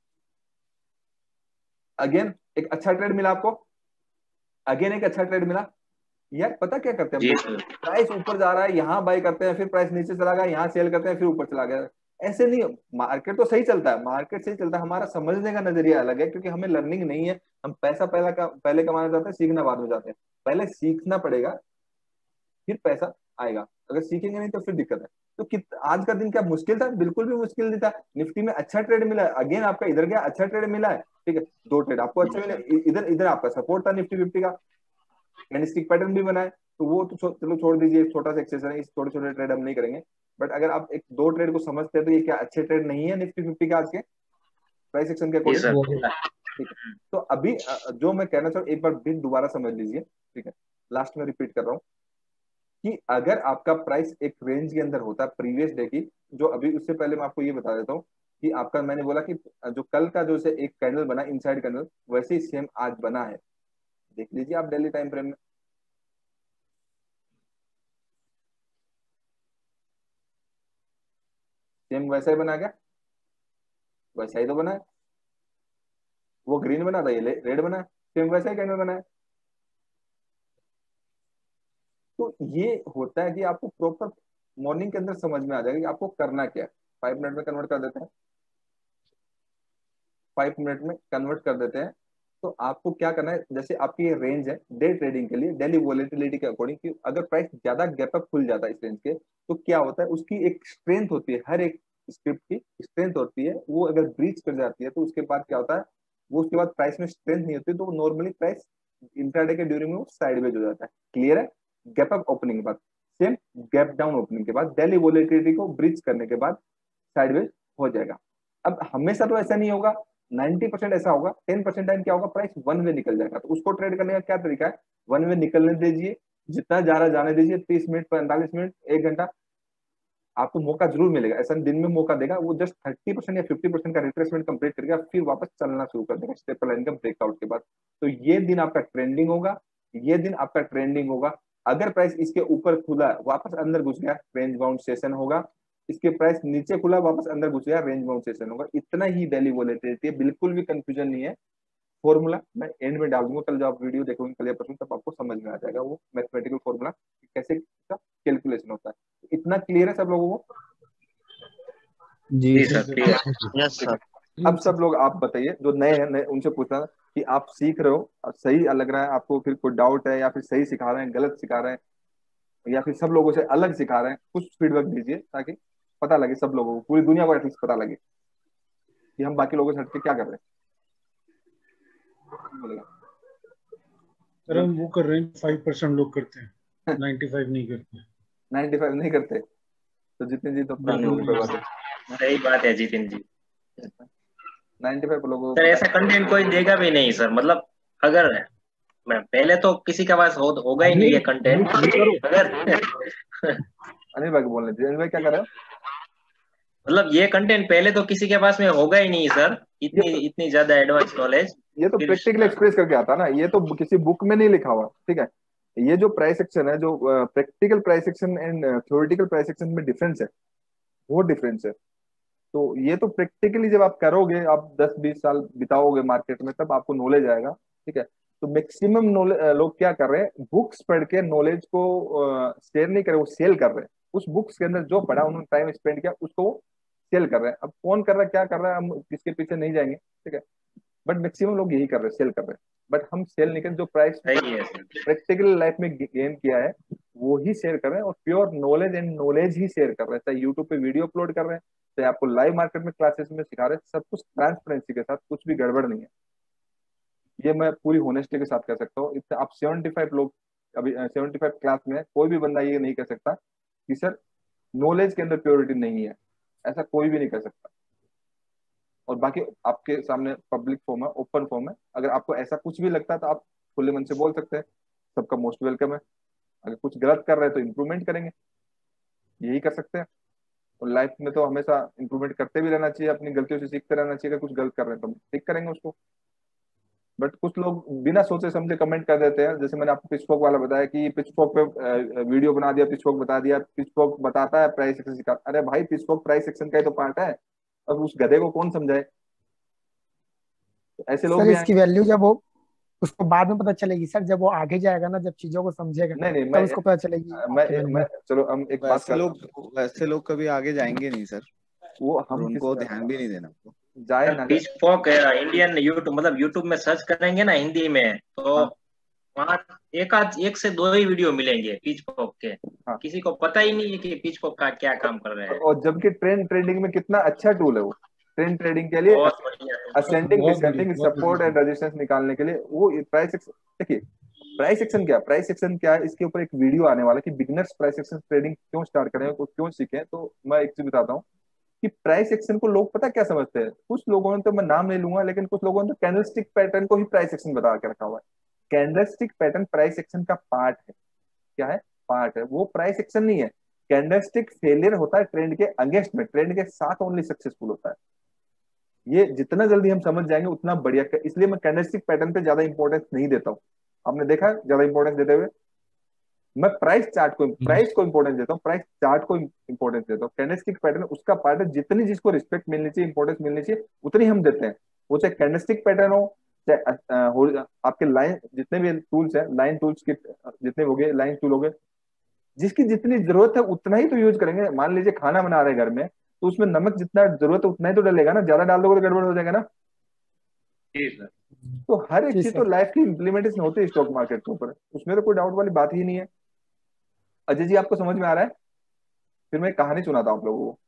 अगेन एक अच्छा ट्रेड मिला आपको, अगेन एक अच्छा ट्रेड मिला। यार पता क्या करते हैं हम जी लोग, सर। प्राइस ऊपर जा रहा है यहाँ बाय करते हैं, फिर प्राइस नीचे चला गया यहाँ सेल करते हैं, फिर ऊपर चला गया। ऐसे नहीं, मार्केट तो सही चलता है, मार्केट सही चलता है, हमारा समझने का नजरिया अलग है, क्योंकि हमें लर्निंग नहीं है। हम पैसा पहले कमाना चाहते हैं, सीखना बाद में चाहते हैं। पहले सीखना पड़ेगा, फिर पैसा आएगा, अगर सीखेंगे नहीं तो फिर दिक्कत है। तो आज का दिन क्या मुश्किल था? बिल्कुल भी मुश्किल नहीं था। निफ्टी में अच्छा ट्रेड मिला है, अगेन आपका इधर गया अच्छा ट्रेड मिला है। ठीक है, 2 ट्रेड आपको अच्छे मिले, इधर इधर आपका सपोर्ट था निफ्टी 50 का, कैंडलस्टिक पैटर्न भी बनाए, तो वो तो चलो छोड़ दीजिए, छोटा सा एक्सेशन है, इस छोटे छोटे ट्रेड हम नहीं करेंगे। बट अगर आप एक 2 ट्रेड को समझते हैं तो ये क्या अच्छे ट्रेड नहीं है निफ्टी 50 का आज के प्राइस एक्शन के जी अकॉर्डिंग? सर। ठीक है, तो अभी जो मैं कहना चाहूँ एक बार फिर दोबारा समझ लीजिए। ठीक है, लास्ट में रिपीट कर रहा हूँ कि अगर आपका प्राइस एक रेंज के अंदर होता है प्रीवियस डे की, जो अभी उससे पहले मैं आपको ये बता देता हूँ कि आपका, मैंने बोला कि जो कल का जो से एक कैंडल बना इनसाइड कैंडल, वैसे ही सेम आज बना है। देख लीजिए आप डेली टाइम फ्रेम में, सेम वैसा ही बना, क्या वैसा ही तो बना है। वो ग्रीन बना था, ये रेड बना है, सेम वैसा ही कैंडल बना है। तो ये होता है कि आपको प्रॉपर मॉर्निंग के अंदर समझ में आ जाएगा कि आपको करना क्या है। 5 मिनट में कन्वर्ट कर देते हैं, 5 मिनट में कन्वर्ट कर देते हैं। तो आपको क्या करना है, जैसे आपकी ये रेंज है डे ट्रेडिंग के लिए, डेली वॉलेटिलिटी के अकॉर्डिंग, कि अगर प्राइस ज्यादा गैप अप खुल जाता है इस रेंज के, तो क्या होता है, उसकी एक स्ट्रेंथ होती है, हर एक स्क्रिप्ट की स्ट्रेंथ होती है, वो अगर ब्रीच कर जाती है तो उसके बाद क्या होता है, वो उसके बाद प्राइस में स्ट्रेंथ नहीं होती, तो नॉर्मली प्राइस इंट्राडे के ड्यूरिंग में वो साइडवेज हो जाता है। क्लियर है? गैप अप ओपनिंग के बाद, सेम गैप डाउन ओपनिंग के बाद, डेली वॉलेटिलिटी को ब्रीच करने के बाद साइडवेज हो जाएगा। अब हमेशा तो ऐसा नहीं होगा, 90% ऐसा होगा, 10% टाइम क्या होगा, प्राइस वन वे निकल जाएगा। तो उसको ट्रेड करने का क्या तरीका है, वन वे निकलने दीजिए, जितना जा रहा जाने दीजिए, 30 मिनट 45 मिनट 1 घंटा आपको मौका जरूर मिलेगा, ऐसा दिन में मौका देगा। वो जस्ट 30% या 50% का रिट्रेसमेंट कंप्लीट करेगा, फिर वापस चलना शुरू कर देगा स्टेपल लाइन का ब्रेकआउट के बाद। तो ये दिन आपका ट्रेंडिंग होगा, ये दिन आपका ट्रेंडिंग होगा। अगर प्राइस इसके ऊपर खुला वापस अंदर घुस गया, रेंज बाउंड सेशन होगा। इसके प्राइस नीचे खुला वापस अंदर घुस गया, रेंज बाउंड सेशन होगा। इतना ही डेली वॉलेटिलिटी है, बिल्कुल भी कंफ्यूजन नहीं है। फॉर्मूला मैं एंड में डाल दूंगा, कल जब आप वीडियो देखोगे कल या परसों, तब आपको समझ में आ जाएगा वो मैथमेटिकल फॉर्मूला कैसे कैलकुलेशन होता है। इतना क्लियर है सब लोगों को? जी जी sir. Sir clear. Yes sir. अब सब लोग आप बताइए, जो नए हैं, नए उनसे पूछना कि आप सीख रहे हो, अब सही लग रहा है आपको, फिर कोई डाउट है, या फिर सही सिखा रहे हैं, गलत सिखा रहे हैं, या फिर सब लोगों से अलग सिखा रहे हैं, कुछ फीडबैक दीजिए ताकि पता लगे सब लोगों को, पूरी दुनिया को एटलीस्ट पता लगे कि हम बाकी लोगों से हटके क्या कर रहे हैं। बोलेगा सर हम वो कर रहे हैं 5% लोग करते हैं 95 नहीं करते। 95 नहीं करते, तो जितने जी तो पुराने हो गए बात है। सही बात है जितिन जी। 95 लोगों सर ऐसा कंटेंट कोई देगा भी नहीं सर, मतलब अगर मैं पहले तो किसी के पास होगा ही नहीं ये कंटेंट अगर अनिल भाई को बोलने दीजिए। अनिल भाई क्या कर रहे हो? मतलब ये कंटेंट पहले तो किसी के पास में होगा ही नहीं सर, ये इतनी तो इतनी ज्यादा एडवांस नॉलेज। ये तो फिर प्रैक्टिकल एक्सपीरियंस करके आता है ना, ये तो किसी बुक में नहीं लिखा हुआ, ठीक है। ये जो प्राइस एक्शन है, जो practical price action and theoretical price action में डिफरेंस है, वो डिफरेंस है। तो ये तो प्रैक्टिकली जब आप करोगे, आप 10-20 साल बिताओगे मार्केट में, तब आपको नॉलेज आएगा, ठीक है। तो मैक्सिमम नॉलेज लोग क्या कर रहे हैं, बुक्स पढ़ के नॉलेज को शेयर नहीं कर रहे, वो सेल कर रहे हैं। उस बुक्स के अंदर जो पढ़ा, उन्होंने टाइम स्पेंड किया, उसको सेल कर रहे हैं। अब कौन कर रहा है, क्या कर रहा है, हम किसके पीछे नहीं जाएंगे, ठीक है। बट मैक्सिमम लोग यही कर रहे हैं, सेल कर रहे हैं। बट हम सेल नहीं कर, जो प्राइस सही है सर। प्रैक्टिकल लाइफ में गेन किया है वो ही शेयर कर रहे हैं, और प्योर नॉलेज एंड नॉलेज ही शेयर कर रहे हैं। चाहे यूट्यूब पे वीडियो अपलोड कर रहे हैं, चाहे आपको लाइव मार्केट में क्लासेस में सिखा रहे हैं, सब कुछ ट्रांसपेरेंसी के साथ, कुछ भी गड़बड़ नहीं है। ये मैं पूरी होनेस्टी के साथ कह सकता हूँ। इतने आप 75 लोग, अभी 75 क्लास में कोई भी बंदा ये नहीं कह सकता कि सर नॉलेज के अंदर प्योरिटी नहीं है, ऐसा कोई भी नहीं कह सकता। और बाकी आपके सामने पब्लिक फॉर्म है, ओपन फॉर्म है, अगर आपको ऐसा कुछ भी लगता है तो आप खुले मन से बोल सकते हैं, सबका मोस्ट वेलकम है। अगर कुछ गलत कर रहे हैं तो इम्प्रूवमेंट करेंगे, यही कर सकते हैं। और लाइफ में तो हमेशा इम्प्रूवमेंट करते भी रहना चाहिए, अपनी गलतियों से सीखते रहना चाहिए। अगर कुछ गलत कर रहे हैं तो हम ठीक करेंगे उसको। बट कुछ लोग बिना सोचे समझे कमेंट कर देते हैं, जैसे मैंने आपको पिचफोक वाला बताया कि पिचफोक पे वीडियो बना दिया, पिचफोक बता दिया, पिचफोक बताता है प्राइस एक्शन सिखा। अरे भाई, पिचफोक प्राइस एक्शन का ही तो पार्ट है, अब उस गधे को कौन समझाए। तो ऐसे लोग सर भी आए। इसकी वैल्यू जब वो उसको बाद में पता चलेगी सर, जब वो आगे जाएगा ना, जब चीजों को समझेगा, नहीं नहीं, तब उसको पता चलेगी आपकी मैं वैल्यू। चलो हम एक बात वैसे कर, लोग कभी आगे जाएंगे नहीं सर, वो और हम किस उनको ध्यान भी नहीं देना आपको। जाए सर ना जाए। पिच फॉक इंडियन यूट्यूब, मतलब यूट्यूब में सर्च करेंगे ना हिंदी में, तो हाँ वहाँ एक से दो ही वीडियो मिलेंगे पिच फॉक के। हाँ। किसी को पता ही नहीं है कि पिच फॉक का क्या काम कर रहे हैं। और जबकि ट्रेडिंग में कितना अच्छा टूल है वो, ट्रेडिंग के लिए, बहुत बढ़िया। असेंडिंग बहुत बढ़िया, डिसेंडिंग बहुत सपोर्ट एंड बढ़िया। रेजिस्टेंस निकालने के लिए वो प्राइस एक्शन। देखिए प्राइस एक्शन क्या है, इसके ऊपर एक वीडियो आने वाला है कि बिगिनर्स प्राइस एक्शन ट्रेडिंग क्यों स्टार्ट करें, को क्यों सीखें। तो मैं एक चीज बताता हूँ कि प्राइस एक्शन को लोग पता क्या समझते हैं, कुछ लोगों ने, तो मैं नाम नहीं लूंगा, लेकिन कुछ लोगों ने तो कैंडलस्टिक पैटर्न को ही प्राइस एक्शन बता के रखा हुआ है। कैंडलस्टिक पैटर्न प्राइस एक्शन का पार्ट है। क्या है? पार्ट है, वो प्राइस एक्शन नहीं है। कैंडलस्टिक फेलियर होता है ट्रेंड के अगेंस्ट में, ट्रेंड के साथ ओनली सक्सेसफुल होता है। ये जितना जल्दी हम समझ जाएंगे उतना बढ़िया। इसलिए मैं कैंडलस्टिक पैटर्न पे ज्यादा इंपॉर्टेंस नहीं देता हूँ। आपने देखा है ज्यादा इंपॉर्टेंस देते हुए, मैं प्राइस को इंपॉर्टेंस देता हूँ, प्राइस चार्ट को इंपॉर्टेंस देता हूँ। कैंडलस्टिक पैटर्न उसका पार्ट है, जितनी जिसको रिस्पेक्ट मिलनी चाहिए, इंपॉर्टेंस मिलनी चाहिए, उतनी हम देते हैं। वो चाहे कैंडलस्टिक पैटर्न हो, चाहे आपके लाइन, जितने भी टूल्स है, लाइन टूल्स के जितने हो गए, लाइन टूल हो गए, जिसकी जितनी जरूरत है उतना ही तो यूज करेंगे। मान लीजिए खाना बना रहे घर में, तो उसमें नमक जितना जरूरत है उतना ही तो डलेगा ना, ज्यादा डाल दोगे तो गड़बड़ हो जाएगा ना। जी सर। तो हर एक जी चीज सर। तो लाइफ की इंप्लीमेंटेशन होती है स्टॉक मार्केट के ऊपर, उसमें तो कोई डाउट वाली बात ही नहीं है। अजय जी, आपको समझ में आ रहा है? फिर मैं एक कहानी सुनाता हूँ आप लोगों को।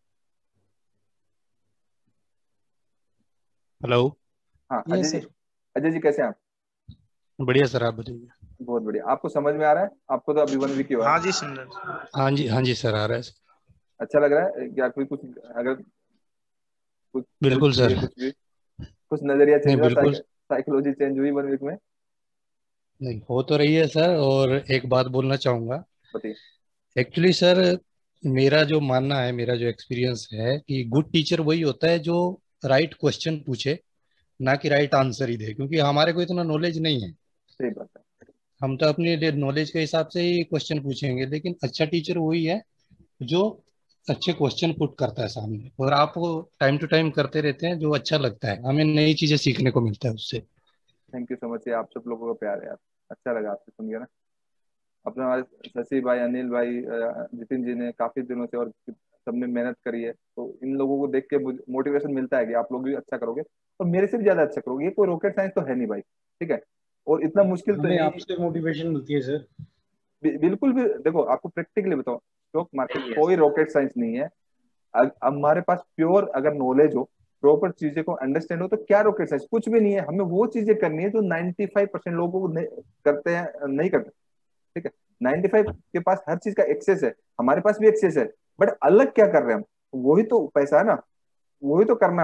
हेलो। हाँ ये अजय जी, सर। अजय जी कैसे हैं आप? बढ़िया सर, आप बताइए। बहुत बढ़िया। आपको समझ में आ रहा है? आपको तो अभी 1 वीक ही हुआ है। हाँ जी सुन रहे। हाँ जी सर, आ रहा है सर। अच्छा लग रहा है क्या? कोई कुछ, अगर कुछ कुछ बिल्कुल भी सर। कुछ नजरिया नहीं चेंज हुआ, बिल्कुल। साइकोलॉजी चेंज हुई 1 वीक में? नहीं, हो तो रही है सर। और एक बात बोलना चाहूँगा। बताइए। एक्चुअली सर, मेरा जो मानना है, मेरा जो एक्सपीरियंस है कि गुड टीचर वही होता है जो राइट क्वेश्चन पूछे, ना कि राइट आंसर ही दे। क्योंकि हमारे को इतना नॉलेज नहीं है, सही बात है। हम तो अपनी नॉलेज के हिसाब से ही क्वेश्चन पूछेंगे। लेकिन अच्छा टीचर वही है जो अच्छे क्वेश्चन पुट करता है सामने, और आपको टाइम टू टाइम करते रहते हैं, जो अच्छा लगता है, हमें नई चीजें सीखने को मिलता है उससे। थैंक यू सो मच, ये आप सब लोगों का प्यार है यार। अच्छा लगा आपसे सुन के ना। अपने हमारे शशि भाई, अनिल भाई, जितिन जी ने काफी दिनों से और सबने मेहनत करी है, तो इन लोगों को देख के मुझे मोटिवेशन मिलता है कि आप लोग भी अच्छा करोगे, और मेरे से भी ज्यादा अच्छा करोगे। ये कोई रॉकेट साइंस तो है नहीं भाई, ठीक है। और इतना मुश्किल तो हमें नहीं। आपसे मोटिवेशन मिलती है सर। बिल्कुल भी। देखो आपको प्रैक्टिकली बताओ, स्टॉक मार्केट सही है कोई सर। रॉकेट साइंस नहीं है। हमारे पास प्योर अगर नॉलेज हो, प्रॉपर चीजें को अंडरस्टैंड हो, तो क्या रॉकेट साइंस? कुछ भी नहीं है। हमें वो चीजें करनी है जो 95% लोगों को करते हैं, नहीं करते, ठीक है। 95 के पास हर चीज का एक्सेस है, हमारे पास भी एक्सेस है, बट अलग क्या कर रहे हैं हम? वही तो पैसा है ना, वही तो करना है हमें।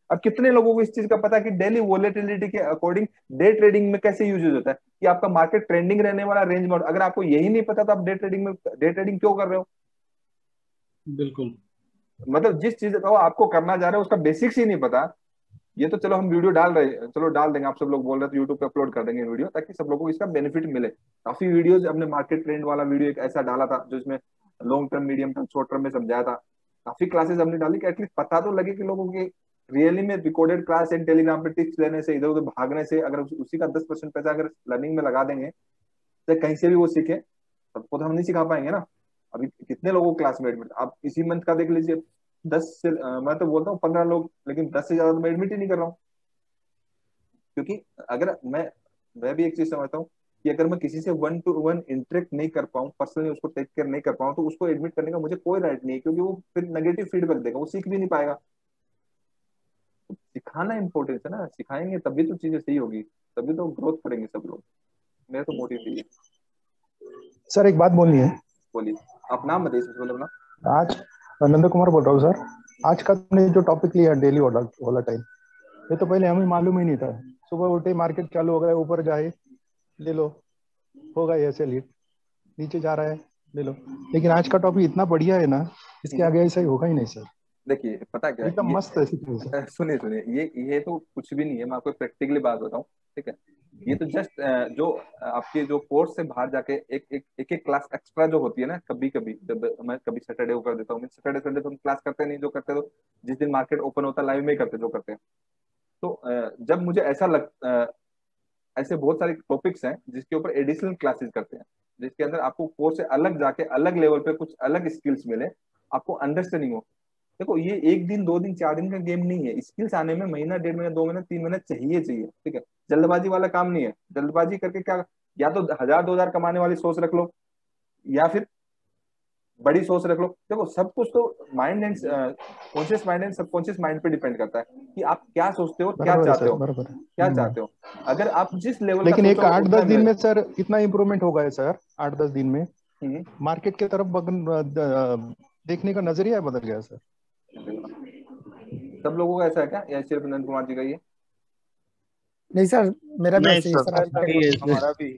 अब कितने लोगों को इस चीज का पता है कि डेली वोलेटिलिटी के अकॉर्डिंग डे ट्रेडिंग में कैसे यूज होता है, कि आपका मार्केट ट्रेंडिंग रहने वाला रेंज में, अगर आपको यही नहीं पता तो आप डे ट्रेडिंग क्यों कर रहे हो? बिल्कुल। मतलब जिस चीज को आपको करना जा रहे हो उसका बेसिक्स ही नहीं पता। ये तो चलो हम वीडियो डाल रहे हैं, चलो डाल देंगे, आप सब लोग बोल रहे थे यूट्यूब पे अपलोड कर देंगे वीडियो, ताकि सब लोगों को इसका बेनिफिट मिले। काफी वीडियोज हमने मार्केट ट्रेंड वाला वीडियो एक ऐसा डाला था जो इसमें long term, medium term, short term में समझाया था। काफी क्लासेस हमने डाली कि एटलीस्ट पता तो लगे कि लोगों के रियली में रिकॉर्डेड क्लास एंड टेलीग्राम पे टिप्स लेने से, इधर उधर भागने से, अगर उसी का 10% पैसा अगर लर्निंग में लगा देंगे तो कहीं से भी वो सीखे, सबको तो हम नहीं सिखा पाएंगे ना। अभी कितने लोगों को क्लास में एडमिट, आप इसी मंथ का देख लीजिए, 10 से मैं तो बोलता हूँ 15 लोग, लेकिन 10 से ज्यादा तो मैं एडमिट ही नहीं कर रहा हूँ। क्योंकि अगर मैं भी एक चीज समझता हूँ कि अगर मैं किसी से 1 to 1 इंटरेक्ट नहीं कर पाऊँ, पर्सनली उसको टेक केयर नहीं कर पाऊँ, तो उसको एडमिट करने का मुझे कोई राइट नहीं है, क्योंकि वो फिर नेगेटिव फीडबैक देगा, वो सीख भी नहीं पाएगा। तो सिखाना इंपॉर्टेंट है ना, सिखाएंगे तभी तो चीजें सही होगी, तभी तो ग्रोथ करेंगे सब लोग। मेरा तो मोटिव यही है। सर एक बात बोलनी है। बोलिए, आप नाम बताइए सबसे पहले अपना। आज नंद कुमार बोल रहा हूँ सर। आज का तुमने जो टॉपिक लिया डेली वोलेटाइल, ये तो पहले हमें मालूम ही नहीं था। सुबह उठे मार्केट चालू हो गया, ऊपर जाए ले लो, होगा ऐसे लीड, नीचे जा रहा है ले लो। लेकिन आज का टॉपिक इतना बढ़िया है ना, इसके आगे ऐसा ही होगा ही नहीं सर। देखिए पता क्या एकदम है, मस्त है। सुनिए ये तो कुछ भी नहीं है, मैं आपको प्रैक्टिकली बात बताऊं, ठीक है। ये तो जस्ट जो आपके जो कोर्स से बाहर जाके एक क्लास एक्स्ट्रा जो होती है ना, कभी कभी जब मैं कभी सैटरडे को कर देता हूँ, सैटरडे संडे तो हम क्लास करते नहीं, जो करते तो जिस दिन मार्केट ओपन होता है लाइव में ही करते जो करते हैं। तो जब मुझे ऐसे बहुत सारे टॉपिक्स हैं जिसके ऊपर एडिशनल क्लासेस करते हैं, जिसके अंदर आपको कोर्स से अलग जाके अलग लेवल पे कुछ अलग स्किल्स मिले, आपको अंडरस्टैंडिंग हो। देखो ये 1 दिन 2 दिन 4 दिन का गेम नहीं है, स्किल्स आने में महीना, 1.5 महीना, 2 महीना, 3 महीना चाहिए, ठीक है। जल्दबाजी वाला काम नहीं है, जल्दबाजी करके क्या, या तो 1000-2000 कमाने वाली सोच रख लो, या फिर बड़ी सोच रख लो। देखो सब कुछ तो mind and conscious mind and subconscious mind पे डिपेंड करता है कि आप क्या सोचते हो, क्या चाहते हो, बराबर है। क्या चाहते हो। अगर आप जिस लेवल का लेकिन एक सोचोगे 8-10 दिन में सर कितना इंप्रूवमेंट होगा है सर? 8-10 दिन में मार्केट की तरफ देखने का नजरिया बदल गया सर। सब लोगों का ऐसा है क्या, या सिर्फ नंद कुमार जी का ये? नहीं सर, मेरा भी नहीं ऐसे ही सर, सर। हमारा भी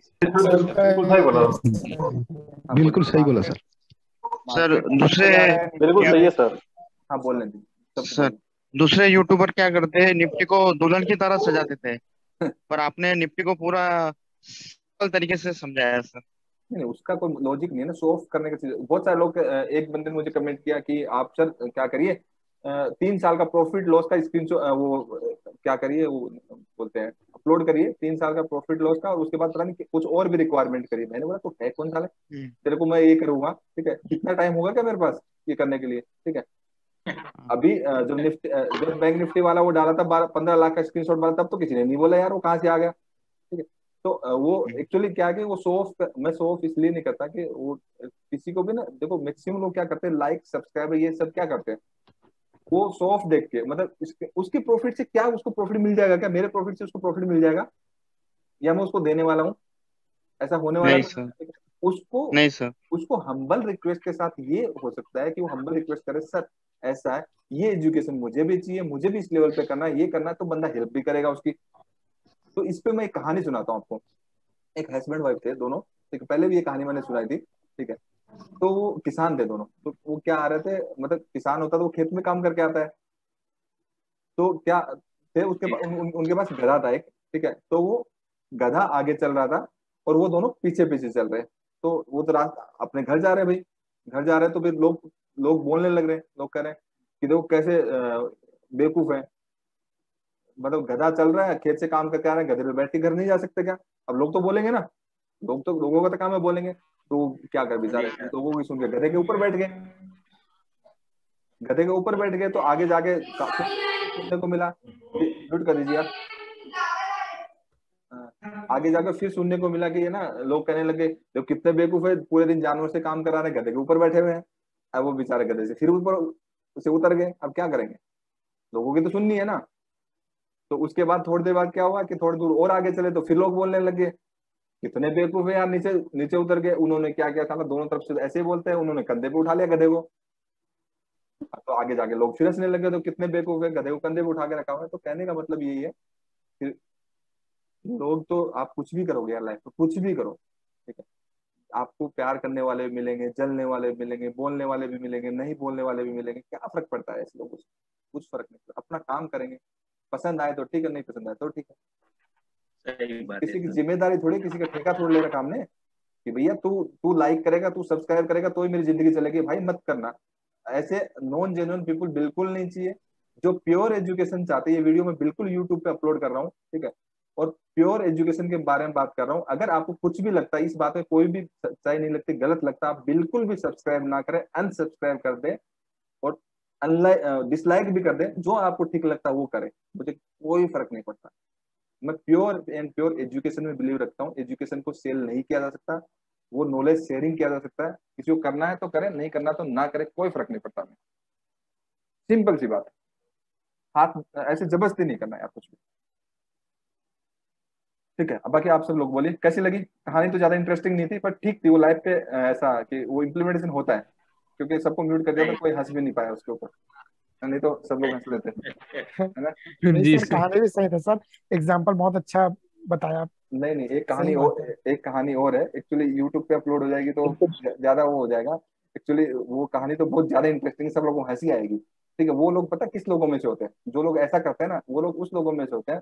बिल्कुल सही बोला सर। सर दूसरे बिल्कुल सही है सर। हाँ बोल रहे थे सर, दूसरे यूट्यूबर क्या करते हैं, निफ्टी को दुल्हन की तरह सजा देते हैं, पर आपने निफ्टी को पूरा सरल तरीके से समझाया सर। नहीं, उसका कोई लॉजिक नहीं है ना, शो ऑफ करने का चीज। बहुत सारे लोग, एक बंदे ने मुझे कमेंट किया कि आप सर क्या करिए, 3 साल का प्रॉफिट लॉस का स्क्रीनशॉट, वो क्या करिए, वो बोलते हैं अपलोड करिए 3 साल का प्रॉफिट लॉस का, और उसके बाद पता नहीं कुछ और भी रिक्वायरमेंट करिए। मैंने बोला तो है कौन साल है तेरे को मैं ये करूंगा, ठीक है, कितना टाइम होगा क्या मेरे पास ये करने के लिए, ठीक है। अभी जब बैंक निफ्टी वाला वो डाला था 15 लाख का स्क्रीनशॉट वाला, तब तो किसी ने नहीं बोला यार वो कहाँ से आ गया, ठीक है। तो वो एक्चुअली क्या है कि वो मैं शो ऑफ इसलिए नहीं करता कि वो किसी को भी ना, देखो मैक्सिमम लोग क्या करते हैं, लाइक सब्सक्राइबर ये सब क्या करते हैं, वो शो ऑफ देख के, मतलब उसकी प्रॉफिट से क्या उसको प्रॉफिट मिल जाएगा, क्या मेरे प्रॉफिट से उसको प्रॉफिट मिल जाएगा, या मैं उसको देने वाला हूँ, ऐसा होने वाला नहीं है? सर, उसको नहीं सर, उसको हम्बल रिक्वेस्ट के साथ ये हो सकता है कि वो हम्बल रिक्वेस्ट करे, सर ऐसा है, ये एजुकेशन मुझे भी चाहिए, मुझे भी इस लेवल पे करना है, ये करना है, तो बंदा हेल्प भी करेगा उसकी। तो इस पे मैं एक कहानी सुनाता हूँ आपको। एक हस्बैंड वाइफ थे दोनों, ठीक है, पहले भी ये कहानी मैंने सुनाई थी, ठीक है। तो वो किसान थे दोनों, तो वो क्या आ रहे थे, मतलब किसान होता तो वो खेत में काम करके आता है, तो क्या थे उसके उनके पास गधा था एक, ठीक है। तो वो गधा आगे चल रहा था और वो दोनों पीछे पीछे चल रहे। तो वो तो अपने घर जा रहे भाई, घर जा रहे, तो फिर लोग बोलने लग रहे, लोग कह रहे हैं कि देखो कैसे बेवकूफ है, मतलब गधा चल रहा है, खेत से काम करके आ रहा है, गधे पे बैठ के घर नहीं जा सकते क्या? अब लोग तो बोलेंगे ना, लोगों का तो काम है बोलेंगे। तो क्या कर बेचारे, लोगों की सुन के गधे के ऊपर बैठ गए, गधे के ऊपर बैठ गए। तो आगे जाके सुनने को मिला, म्यूट कर दीजिए आप। आगे जाकर फिर सुनने को मिला कि ये ना, लोग कहने लगे जो कितने बेवकूफ है, पूरे दिन जानवर से काम करा रहे, गधे के ऊपर बैठे हुए हैं। अब वो बेचारे गधे से फिर ऊपर उसे उतर गए। अब क्या करेंगे, लोगों की तो सुननी है ना। तो उसके बाद थोड़ी देर बाद क्या हुआ कि थोड़ी दूर और आगे चले, तो फिर लोग बोलने लगे कितने बेवकूफ है यार, नीचे नीचे उतर गए। उन्होंने क्या किया था, दोनों तरफ से ऐसे ही बोलते हैं, उन्होंने कंधे पे उठा लिया गधे को। अब तो आगे जाके लोग फिर हंसने लगे, तो कितने बेवकूफ है, गधे को कंधे पे उठा के रखा हुआ है। तो कहने का मतलब यही है कि लोग तो, आप कुछ भी करोगे यार लाइफ में, कुछ भी करो, ठीक है, आपको प्यार करने वाले भी मिलेंगे, जलने वाले भी मिलेंगे, बोलने वाले भी मिलेंगे, नहीं बोलने वाले भी मिलेंगे। क्या फर्क पड़ता है ऐसे लोगों से? कुछ फर्क नहीं पड़ता। अपना काम करेंगे, पसंद आए तो ठीक है, नहीं पसंद आए तो ठीक है। सही बात है किसी की सर। जिम्मेदारी थोड़ी, किसी का ठेका थोड़ी ले रखा हमने कि भैया तू तू लाइक करेगा, तू सब्सक्राइब करेगा तो ही मेरी जिंदगी चलेगी। भाई मत करना ऐसे। नॉन जेन्युइन पीपल बिल्कुल नहीं चाहिए। जो प्योर एजुकेशन चाहते हैं, ये वीडियो मैं बिल्कुल यूट्यूब पे अपलोड कर रहा हूँ, ठीक है, और प्योर एजुकेशन के बारे में बात कर रहा हूँ। अगर आपको कुछ भी लगता है इस बात में, कोई भी सच्चाई नहीं लगती, गलत लगता, आप बिल्कुल भी सब्सक्राइब ना करें, अनसब्सक्राइब कर दे और डिसलाइक भी कर दे। जो आपको ठीक लगता है वो करें, मुझे कोई फर्क नहीं पड़ता। मैं प्योर एंड प्योर एजुकेशन में बिलीव रखता हूँ। एजुकेशन को सेल नहीं किया जा सकता, वो नॉलेज शेयरिंग किया जा सकता है। किसी को करना है तो करे, नहीं करना तो ना करे, कोई फर्क नहीं पड़ता। सिंपल सी बात है। हाथ ऐसे जबरदस्ती नहीं करना यार कुछ भी, ठीक है। अब बाकी आप सब लोग बोलिए कैसी लगी कहानी। तो ज्यादा इंटरेस्टिंग नहीं थी, पर ठीक थी वो लाइफ पे। ऐसा कि वो इम्प्लीमेंटेशन होता है, क्योंकि सबको म्यूट कर दिया था, कोई हंस भी नहीं पाया उसके ऊपर, नहीं तो सब लोग हंस लेते, है ना। नहीं जी सर, सर। कहानी भी सही था सर, एग्जाम्पल बहुत अच्छा बताया आप। नहीं नहीं, सही बात है। एक कहानी और है एक्चुअली, यूट्यूब पे अपलोड हो जाएगी तो ज्यादा वो हो जाएगा। एक्चुअली वो कहानी तो बहुत ज्यादा इंटरेस्टिंग, सब लोगों को हंसी आएगी, ठीक है। वो लोग पता किस लोगों में से होते हैं? जो लोग ऐसा करते हैं ना, वो लोग उस लोगों में से होते हैं।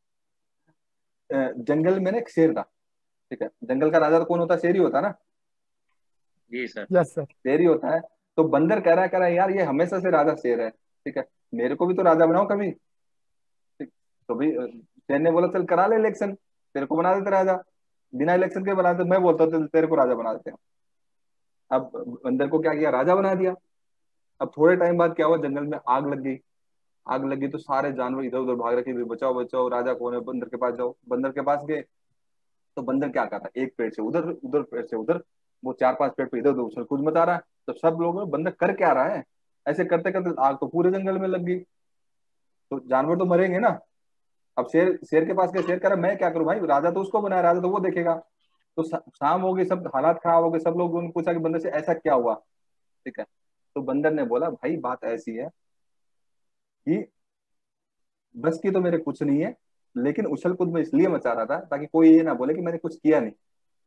जंगल में ना एक शेर था, ठीक है। जंगल का राजा तो कौन होता है? शेर ही होता है ना। जी सर। Yes sir. शेर ही होता है। तो बंदर कह रहा है यार ये हमेशा से राजा शेर है, ठीक है, मेरे को भी तो राजा बनाओ कभी। ठीक। तो भी शेर ने बोला चल करा ले इलेक्शन, तेरे को बना देते राजा। बिना इलेक्शन के बना देते, मैं बोलता हूँ तेरे को राजा बना देते हैं। अब बंदर को क्या किया? राजा बना दिया। अब थोड़े टाइम बाद क्या हुआ? जंगल में आग लग गई। आग लगी तो सारे जानवर इधर उधर भाग रहे कि बचाओ बचाओ, राजा कौन है, बंदर के पास जाओ। बंदर के पास गए तो बंदर क्या कर रहा है? एक पेड़ से उधर, उधर पेड़ से उधर, वो 4-5 पेड़ पे इधर उधर उछल कूद मचा रहा है। तो सब लोग, बंदर कर क्या रहा है? ऐसे करते करते आग तो पूरे जंगल में लग गई। तो जानवर तो मरेंगे ना। अब शेर शेर के पास गए, शेर कह रहा मैं क्या करूं भाई, राजा तो उसको बनाया, राजा तो वो देखेगा। तो शाम हो गई, सब हालात खराब हो गए। सब लोग उन्होंने पूछा कि बंदर से ऐसा क्या हुआ, ठीक है। तो बंदर ने बोला भाई बात ऐसी है कि बस की तो मेरे कुछ नहीं है, लेकिन उछल कूद में इसलिए मचा रहा था ताकि कोई ये ना बोले कि मैंने कुछ किया नहीं।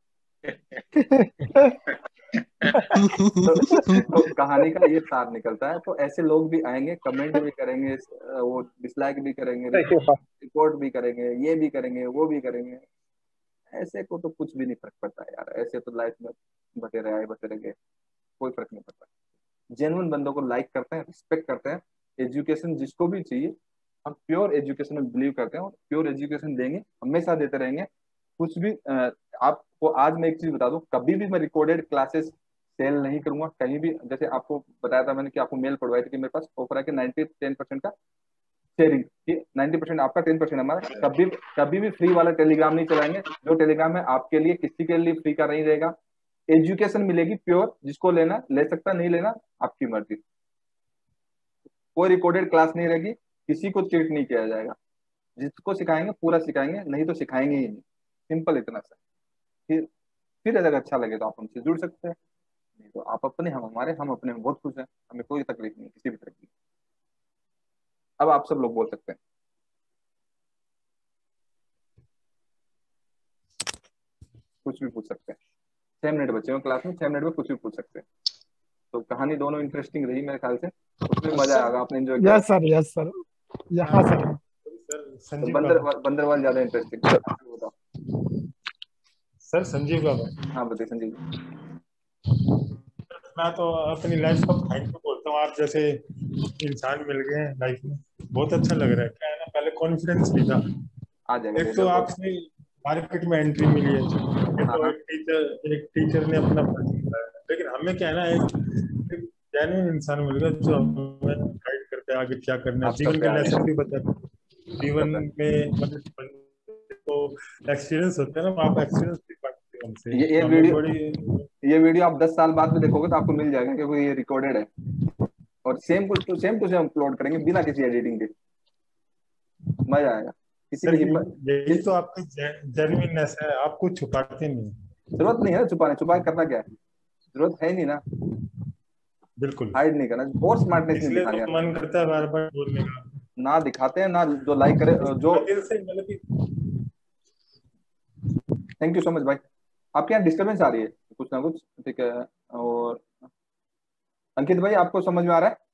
तो कहानी का ये सार निकलता है। तो ऐसे लोग भी आएंगे, कमेंट भी करेंगे, वो डिसलाइक भी करेंगे, रिपोर्ट भी करेंगे, ये भी करेंगे, वो भी करेंगे। ऐसे को तो कुछ भी नहीं फर्क पड़ता यार। ऐसे तो लाइफ में बते रह गए, कोई फर्क नहीं पड़ता। जेन्युइन बंदों को लाइक करते हैं, रिस्पेक्ट करते हैं। एजुकेशन जिसको भी चाहिए, हम प्योर एजुकेशन में बिलीव करते हैं और प्योर एजुकेशन देंगे, हमेशा देते रहेंगे। कुछ भी आपको आज मैं एक चीज बता दूं, कभी भी मैं रिकॉर्डेड क्लासेस सेल नहीं करूंगा कहीं भी। जैसे आपको बताया था मैंने कि आपको मेल पढ़वाई थी कि मेरे पास ऑफर है कि 10% का शेयरिंग, कि 90% आपका, 10% हमारा। कभी कभी भी फ्री वाला टेलीग्राम नहीं चलाएंगे। जो टेलीग्राम है आपके लिए, किसी के लिए फ्री का नहीं रहेगा। एजुकेशन मिलेगी प्योर, जिसको लेना ले सकता, नहीं लेना आपकी मर्जी। कोई रिकॉर्डेड क्लास नहीं रहेगी, किसी को चीट नहीं किया जाएगा। जिसको सिखाएंगे पूरा सिखाएंगे, नहीं तो सिखाएंगे ही नहीं। सिंपल इतना सा। फिर अगर अच्छा लगे तो आप हमसे जुड़ सकते हैं, नहीं तो आप अपने, हम हमारे, हम अपने में बहुत खुश हैं। हमें कोई तकलीफ नहीं, किसी भी तरह की। अब आप सब लोग बोल सकते हैं, कुछ भी पूछ सकते हैं। 6 मिनट बचे हुए क्लास में, 6 मिनट में कुछ भी पूछ सकते हैं। तो कहानी दोनों इंटरेस्टिंग रही मेरे ख्याल से, उसमें मजा आएगा, आपने एंजॉय किया। Yes sir, yes sir. यहाँ सर सर तो संजीव बाबा। बंदरवाल ज्यादा इंटरेस्टिंग बताओ। सर संजीव बाबा। हाँ बताइए संजीव। मैं तो अपनी लाइफ का थैंक यू बोलता हूँ, आप जैसे इंसान मिल गए हैं लाइफ में, बहुत अच्छा लग रहा है। क्या है ना, पहले कॉन्फिडेंस नहीं था। आ जाएगा एक तो आपसे मार्केट में एंट्री मिली है, ये तो एक टीचर ने अपना फर्ज निभाया। लेकिन हमें क्या है ना, एक जेन्युइन इंसान मिल गया जो हमें गाइड करते हैं आगे क्या करना है, जीवन के लेसन भी बताते हैं। जीवन में मतलब तो एक्सपीरियंस होता है ना, आप एक्सपीरियंस भी पाते हैं हमसे। ये वीडियो आप 10 साल बाद में देखोगे तो आपको मिल जाएगा, क्योंकि ये रिकॉर्डेड है। और सेम टू सेम अपलोड करेंगे बिना किसी एडिटिंग के। मजा आएगा। किसी की हिम्मत, यही तो आपकी जेन्युइननेस है, आप कुछ छुपाते नहीं। जरूरत नहीं है छुपाने, छुपा के करना क्या है, जरूरत है नहीं ना। बिल्कुल, हाइड नहीं करना और स्मार्टनेस नहीं इसलिए दिखानी तो है। मन करता है बार बार बोलने का। ना दिखाते हैं ना जो लाइक करे जो। दिल से मतलब कि थैंक यू सो मच भाई। आपके यहाँ डिस्टरबेंस आ रही है कुछ ना कुछ, ठीक है। और अंकित भाई आपको समझ में आ रहा है?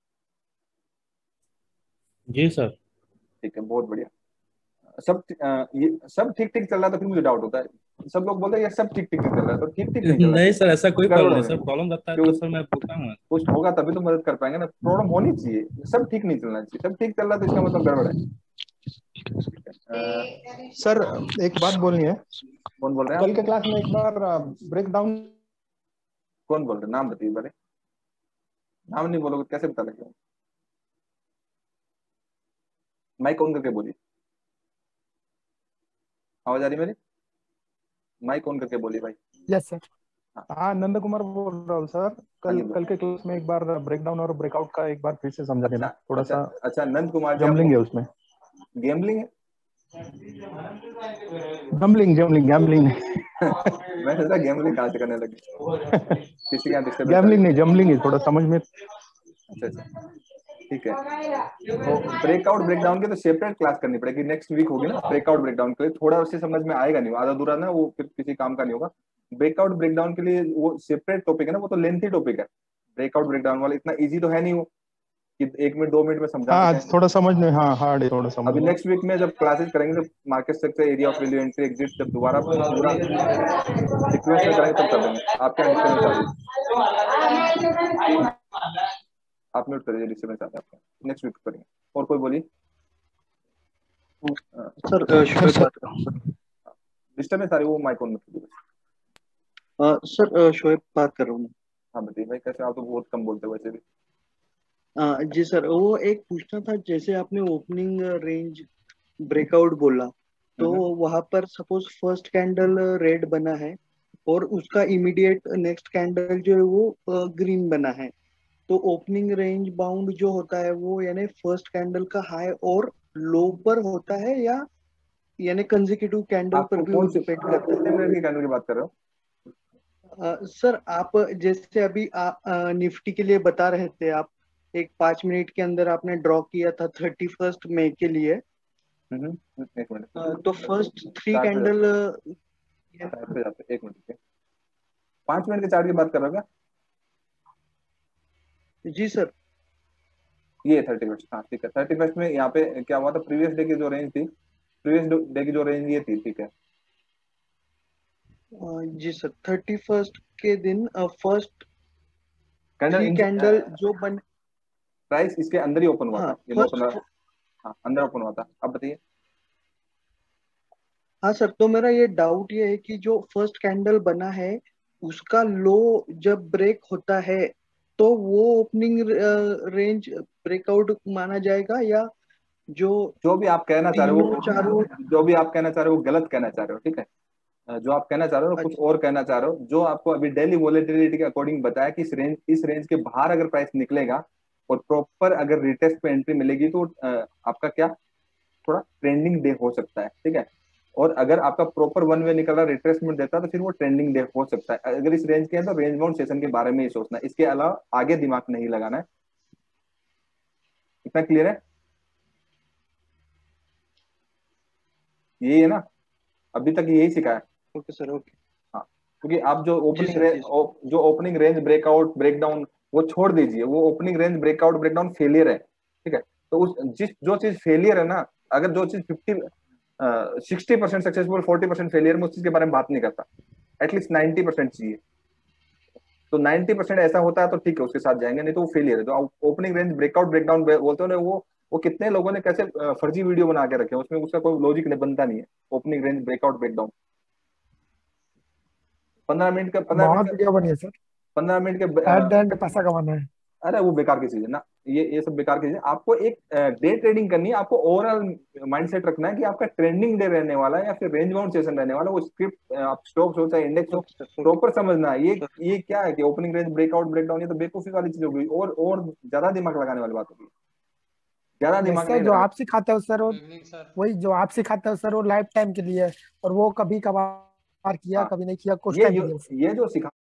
जी सर। ठीक है, बहुत बढ़िया। ये सब ठीक ठीक चल रहा है तो फिर मुझे डाउट होता है। सब लोग बोलते हैं ये सब ठीक ठीक चल रहा है, तो ठीक ठीक नहीं चल रहा नहीं है, सर, ऐसा कोई गड़बड़ प्रॉब्लम हो नहीं रही सर। है। प्रॉब्लम रहता है क्यों? तो सर मैं पूछता हूँ। कुछ होगा तभी तो मदद कर पाएंगे ना। प्रॉब्लम होनी चाहिए, सब ठीक नहीं चलना चाहिए। सब ठीक चल रहा है तो इसका मतलब गड़बड़ है। सर एक बात बोलनी है। कौन बोल रहे हैं कल आप? के क्लास में एक बार ब्रेक डाउन। कौन बोल रहे हैं? नाम बताइए पहले। नाम नहीं बोलोगे तो कैसे पता लगेगा? माइक ऑन करके बोलिए। आवाज आ रही मेरी? माइक ऑन करके बोलिए भाई। Yes sir. हाँ, नंद कुमार बोल रहा हूँ सर। हाँ कल जी, कल के क्लास में एक बार ब्रेक डाउन और ब्रेकआउट का एक बार फिर से समझा देना, अच्छा थोड़ा अच्छा सा अच्छा। नंद कुमार जी, जमलिंग आपको है उसमें। गेमलिंग है? जमलिंग जमलिंग गैमलिंग मैं सोचा गेमलिंग कहाँ से करने लगे। किसी का डिस्टर्बेंस आ रही गैमलिंग है? नहीं, जमलिंग है, थोड़ा समझ में। अच्छा अच्छा, ठीक है। तो ब्रेकआउट ब्रेकडाउन की तो सेपरेट क्लास करनी पड़ेगी, नेक्स्ट वीक होगी ना। ब्रेकआउट ब्रेकडाउन के लिए थोड़ा उससे समझ में आएगा नहीं, आधा अधूरा ना, वो फिर किसी काम का नहीं होगा। ब्रेकआउट ब्रेकडाउन के लिए वो सेपरेट टॉपिक है ना, वो तो लेंथी टॉपिक है। ब्रेकआउट ब्रेकडाउन वाला इतना इजी तो है नहीं वो कि 1 मिनट 2 मिनट में समझा हाँ, सकें। थोड़ा समझ में, हाँ हार्ड है थोड़ा समझ अभी में। नेक्स्ट वीक में जब क्लासेस करेंगे, जब market structure, area of value, entry exit, जब दोबारा पूरा सीक्वेंस में करेंगे तब कर देंगे। आपके यहाँ डिस्टर्बेंस आ रही है? आप म्यूट करिए, डिस्टर्बेंस आता है आपका। नेक्स्ट वीक करेंगे। और कोई बोलिए। सर शोएब बात कर रहा हूँ सर। डिस्टर्बेंस आ रही है, वो माइक ऑन मत कीजिए। सर शोएब बात कर रहा हूँ मैं। हाँ बताइए भाई, कैसे? आप तो बहुत कम बोलते हो वैसे भी। जी सर, वो एक पूछना था, जैसे आपने ओपनिंग रेंज ब्रेकआउट बोला, तो वहां पर सपोज फर्स्ट कैंडल रेड बना है और उसका इमीडिएट नेक्स्ट कैंडल जो है वो ग्रीन बना है, तो ओपनिंग रेंज बाउंड जो होता है वो यानी फर्स्ट कैंडल का हाई और लो पर होता है, या यानी कंसेक्यूटिव कैंडल पर आपको भी वो कौन से डिपेंड करता कितने मिनट की कैंडल की बात कर रहे हो? है? सर आप जैसे अभी निफ्टी के लिए बता रहे थे, आप एक 5 मिनट के अंदर आपने ड्रॉ किया था 31 मई के लिए। एक मिनट। तो फर्स्ट 3 चार्ट पे कैंडल। चार्ट पे जाते, एक मिनट। 5 मिनट के चार्ट की बात कर रहे हो क्या? जी सर। ये 31, हाँ ठीक है। 31 में यहाँ पे क्या हुआ था? प्रीवियस डे की जो रेंज थी, प्रीवियस डे की जो रेंज ये थी, ठीक है। जी सर, 31 के दिन फर्स्ट कैंडल 3 कैंडल जो बन। प्राइस इसके अंदर ही ओपन हुआ हाँ था, ये ओपन। फर्स्ट। हाँ, अंदर ओपन हुआ था। अब बताइए। हाँ सर, तो मेरा ये डाउट ये है कि जो फर्स्ट कैंडल बना है उसका लो जब ब्रेक होता है तो वो ओपनिंग रेंज ब्रेकआउट माना जाएगा, या जो जो भी आप कहना चाह रहे तीनों हो, चारों। जो भी आप कहना चाह रहे हो वो गलत कहना चाह रहे हो, ठीक है। जो आप कहना चाह रहे हो कुछ अच्छा और कहना चाह रहे हो। जो आपको अभी डेली वॉलेटिलिटी के अकॉर्डिंग बताया कि इस रेंज के बाहर अगर प्राइस निकलेगा और प्रॉपर अगर रिटेस्ट पे एंट्री मिलेगी तो आपका क्या थोड़ा ट्रेंडिंग डे हो सकता है, ठीक है। और अगर आपका प्रॉपर वन वे निकल रहा, रिट्रेसमेंट देता है, तो फिर वो ट्रेंडिंग डे हो सकता है। अगर इस रेंज के है तो रेंज बाउंड सेशन के बारे में ही सोचना है, इसके अलावा आगे दिमाग नहीं लगाना है। इतना क्लियर है? यही है ना? अभी तक यही सिखाया। Okay sir, okay. हाँ, क्योंकि आप जो जी ओपनिंग सर, रेंज, जी सर। जो ओपनिंग रेंज ब्रेकआउट ब्रेकडाउन वो छोड़ दीजिए। वो opening range breakout breakdown failure है, ठीक है। तो उस जो चीज फेलियर है ना, अगर जो चीज 60% सक्सेसफुल 40% फेलियर, में उस चीज के बारे में बात नहीं करता। एटलीस्ट 90% चाहिए। तो 90% ऐसा होता है तो ठीक है, उसके साथ जाएंगे, नहीं तो वो फेलियर है। जो ओपनिंग रेंज ब्रेकआउट ब्रेकडाउन बोलते हो ना, वो कितने लोगों ने कैसे फर्जी वीडियो बना के रखे हैं, उसमें उसका कोई लॉजिक नहीं बनता नहीं है। Opening range breakout breakdown 15 minute का बहुत वीडियो बनी है सर, 15 मिनट के एट द एंड पैसा कमाना है। अरे वो बेकार की चीज है ना, ये सब बेकार की चीज है। आपको एक डे ट्रेडिंग करनी है। आपको ओवरऑल माइंडसेट रखना है कि आपका ट्रेंडिंग डे रहने वाला है या फिर रेंज बाउंड सेशन रहने वाला है। वो स्क्रिप्ट आप स्टॉक्स हो चाहे इंडेक्स हो, प्रॉपर समझना है। ये क्या है कि ओपनिंग रेंज ब्रेकआउट ब्रेकडाउन, ये तो बेवकूफी वाली चीज हो गई, और ज्यादा दिमाग लगाने वाली बात होगी। ज्यादा यस दिमाग सर, नहीं जो लगाना। आप सिखाते हो सर, वो वही जो आप सिखाते हो सर वो लाइफ टाइम के लिए है, और वो कभी कभार किया हाँ, कभी नहीं किया, कुछ टाइम के लिए। ये जो सिखा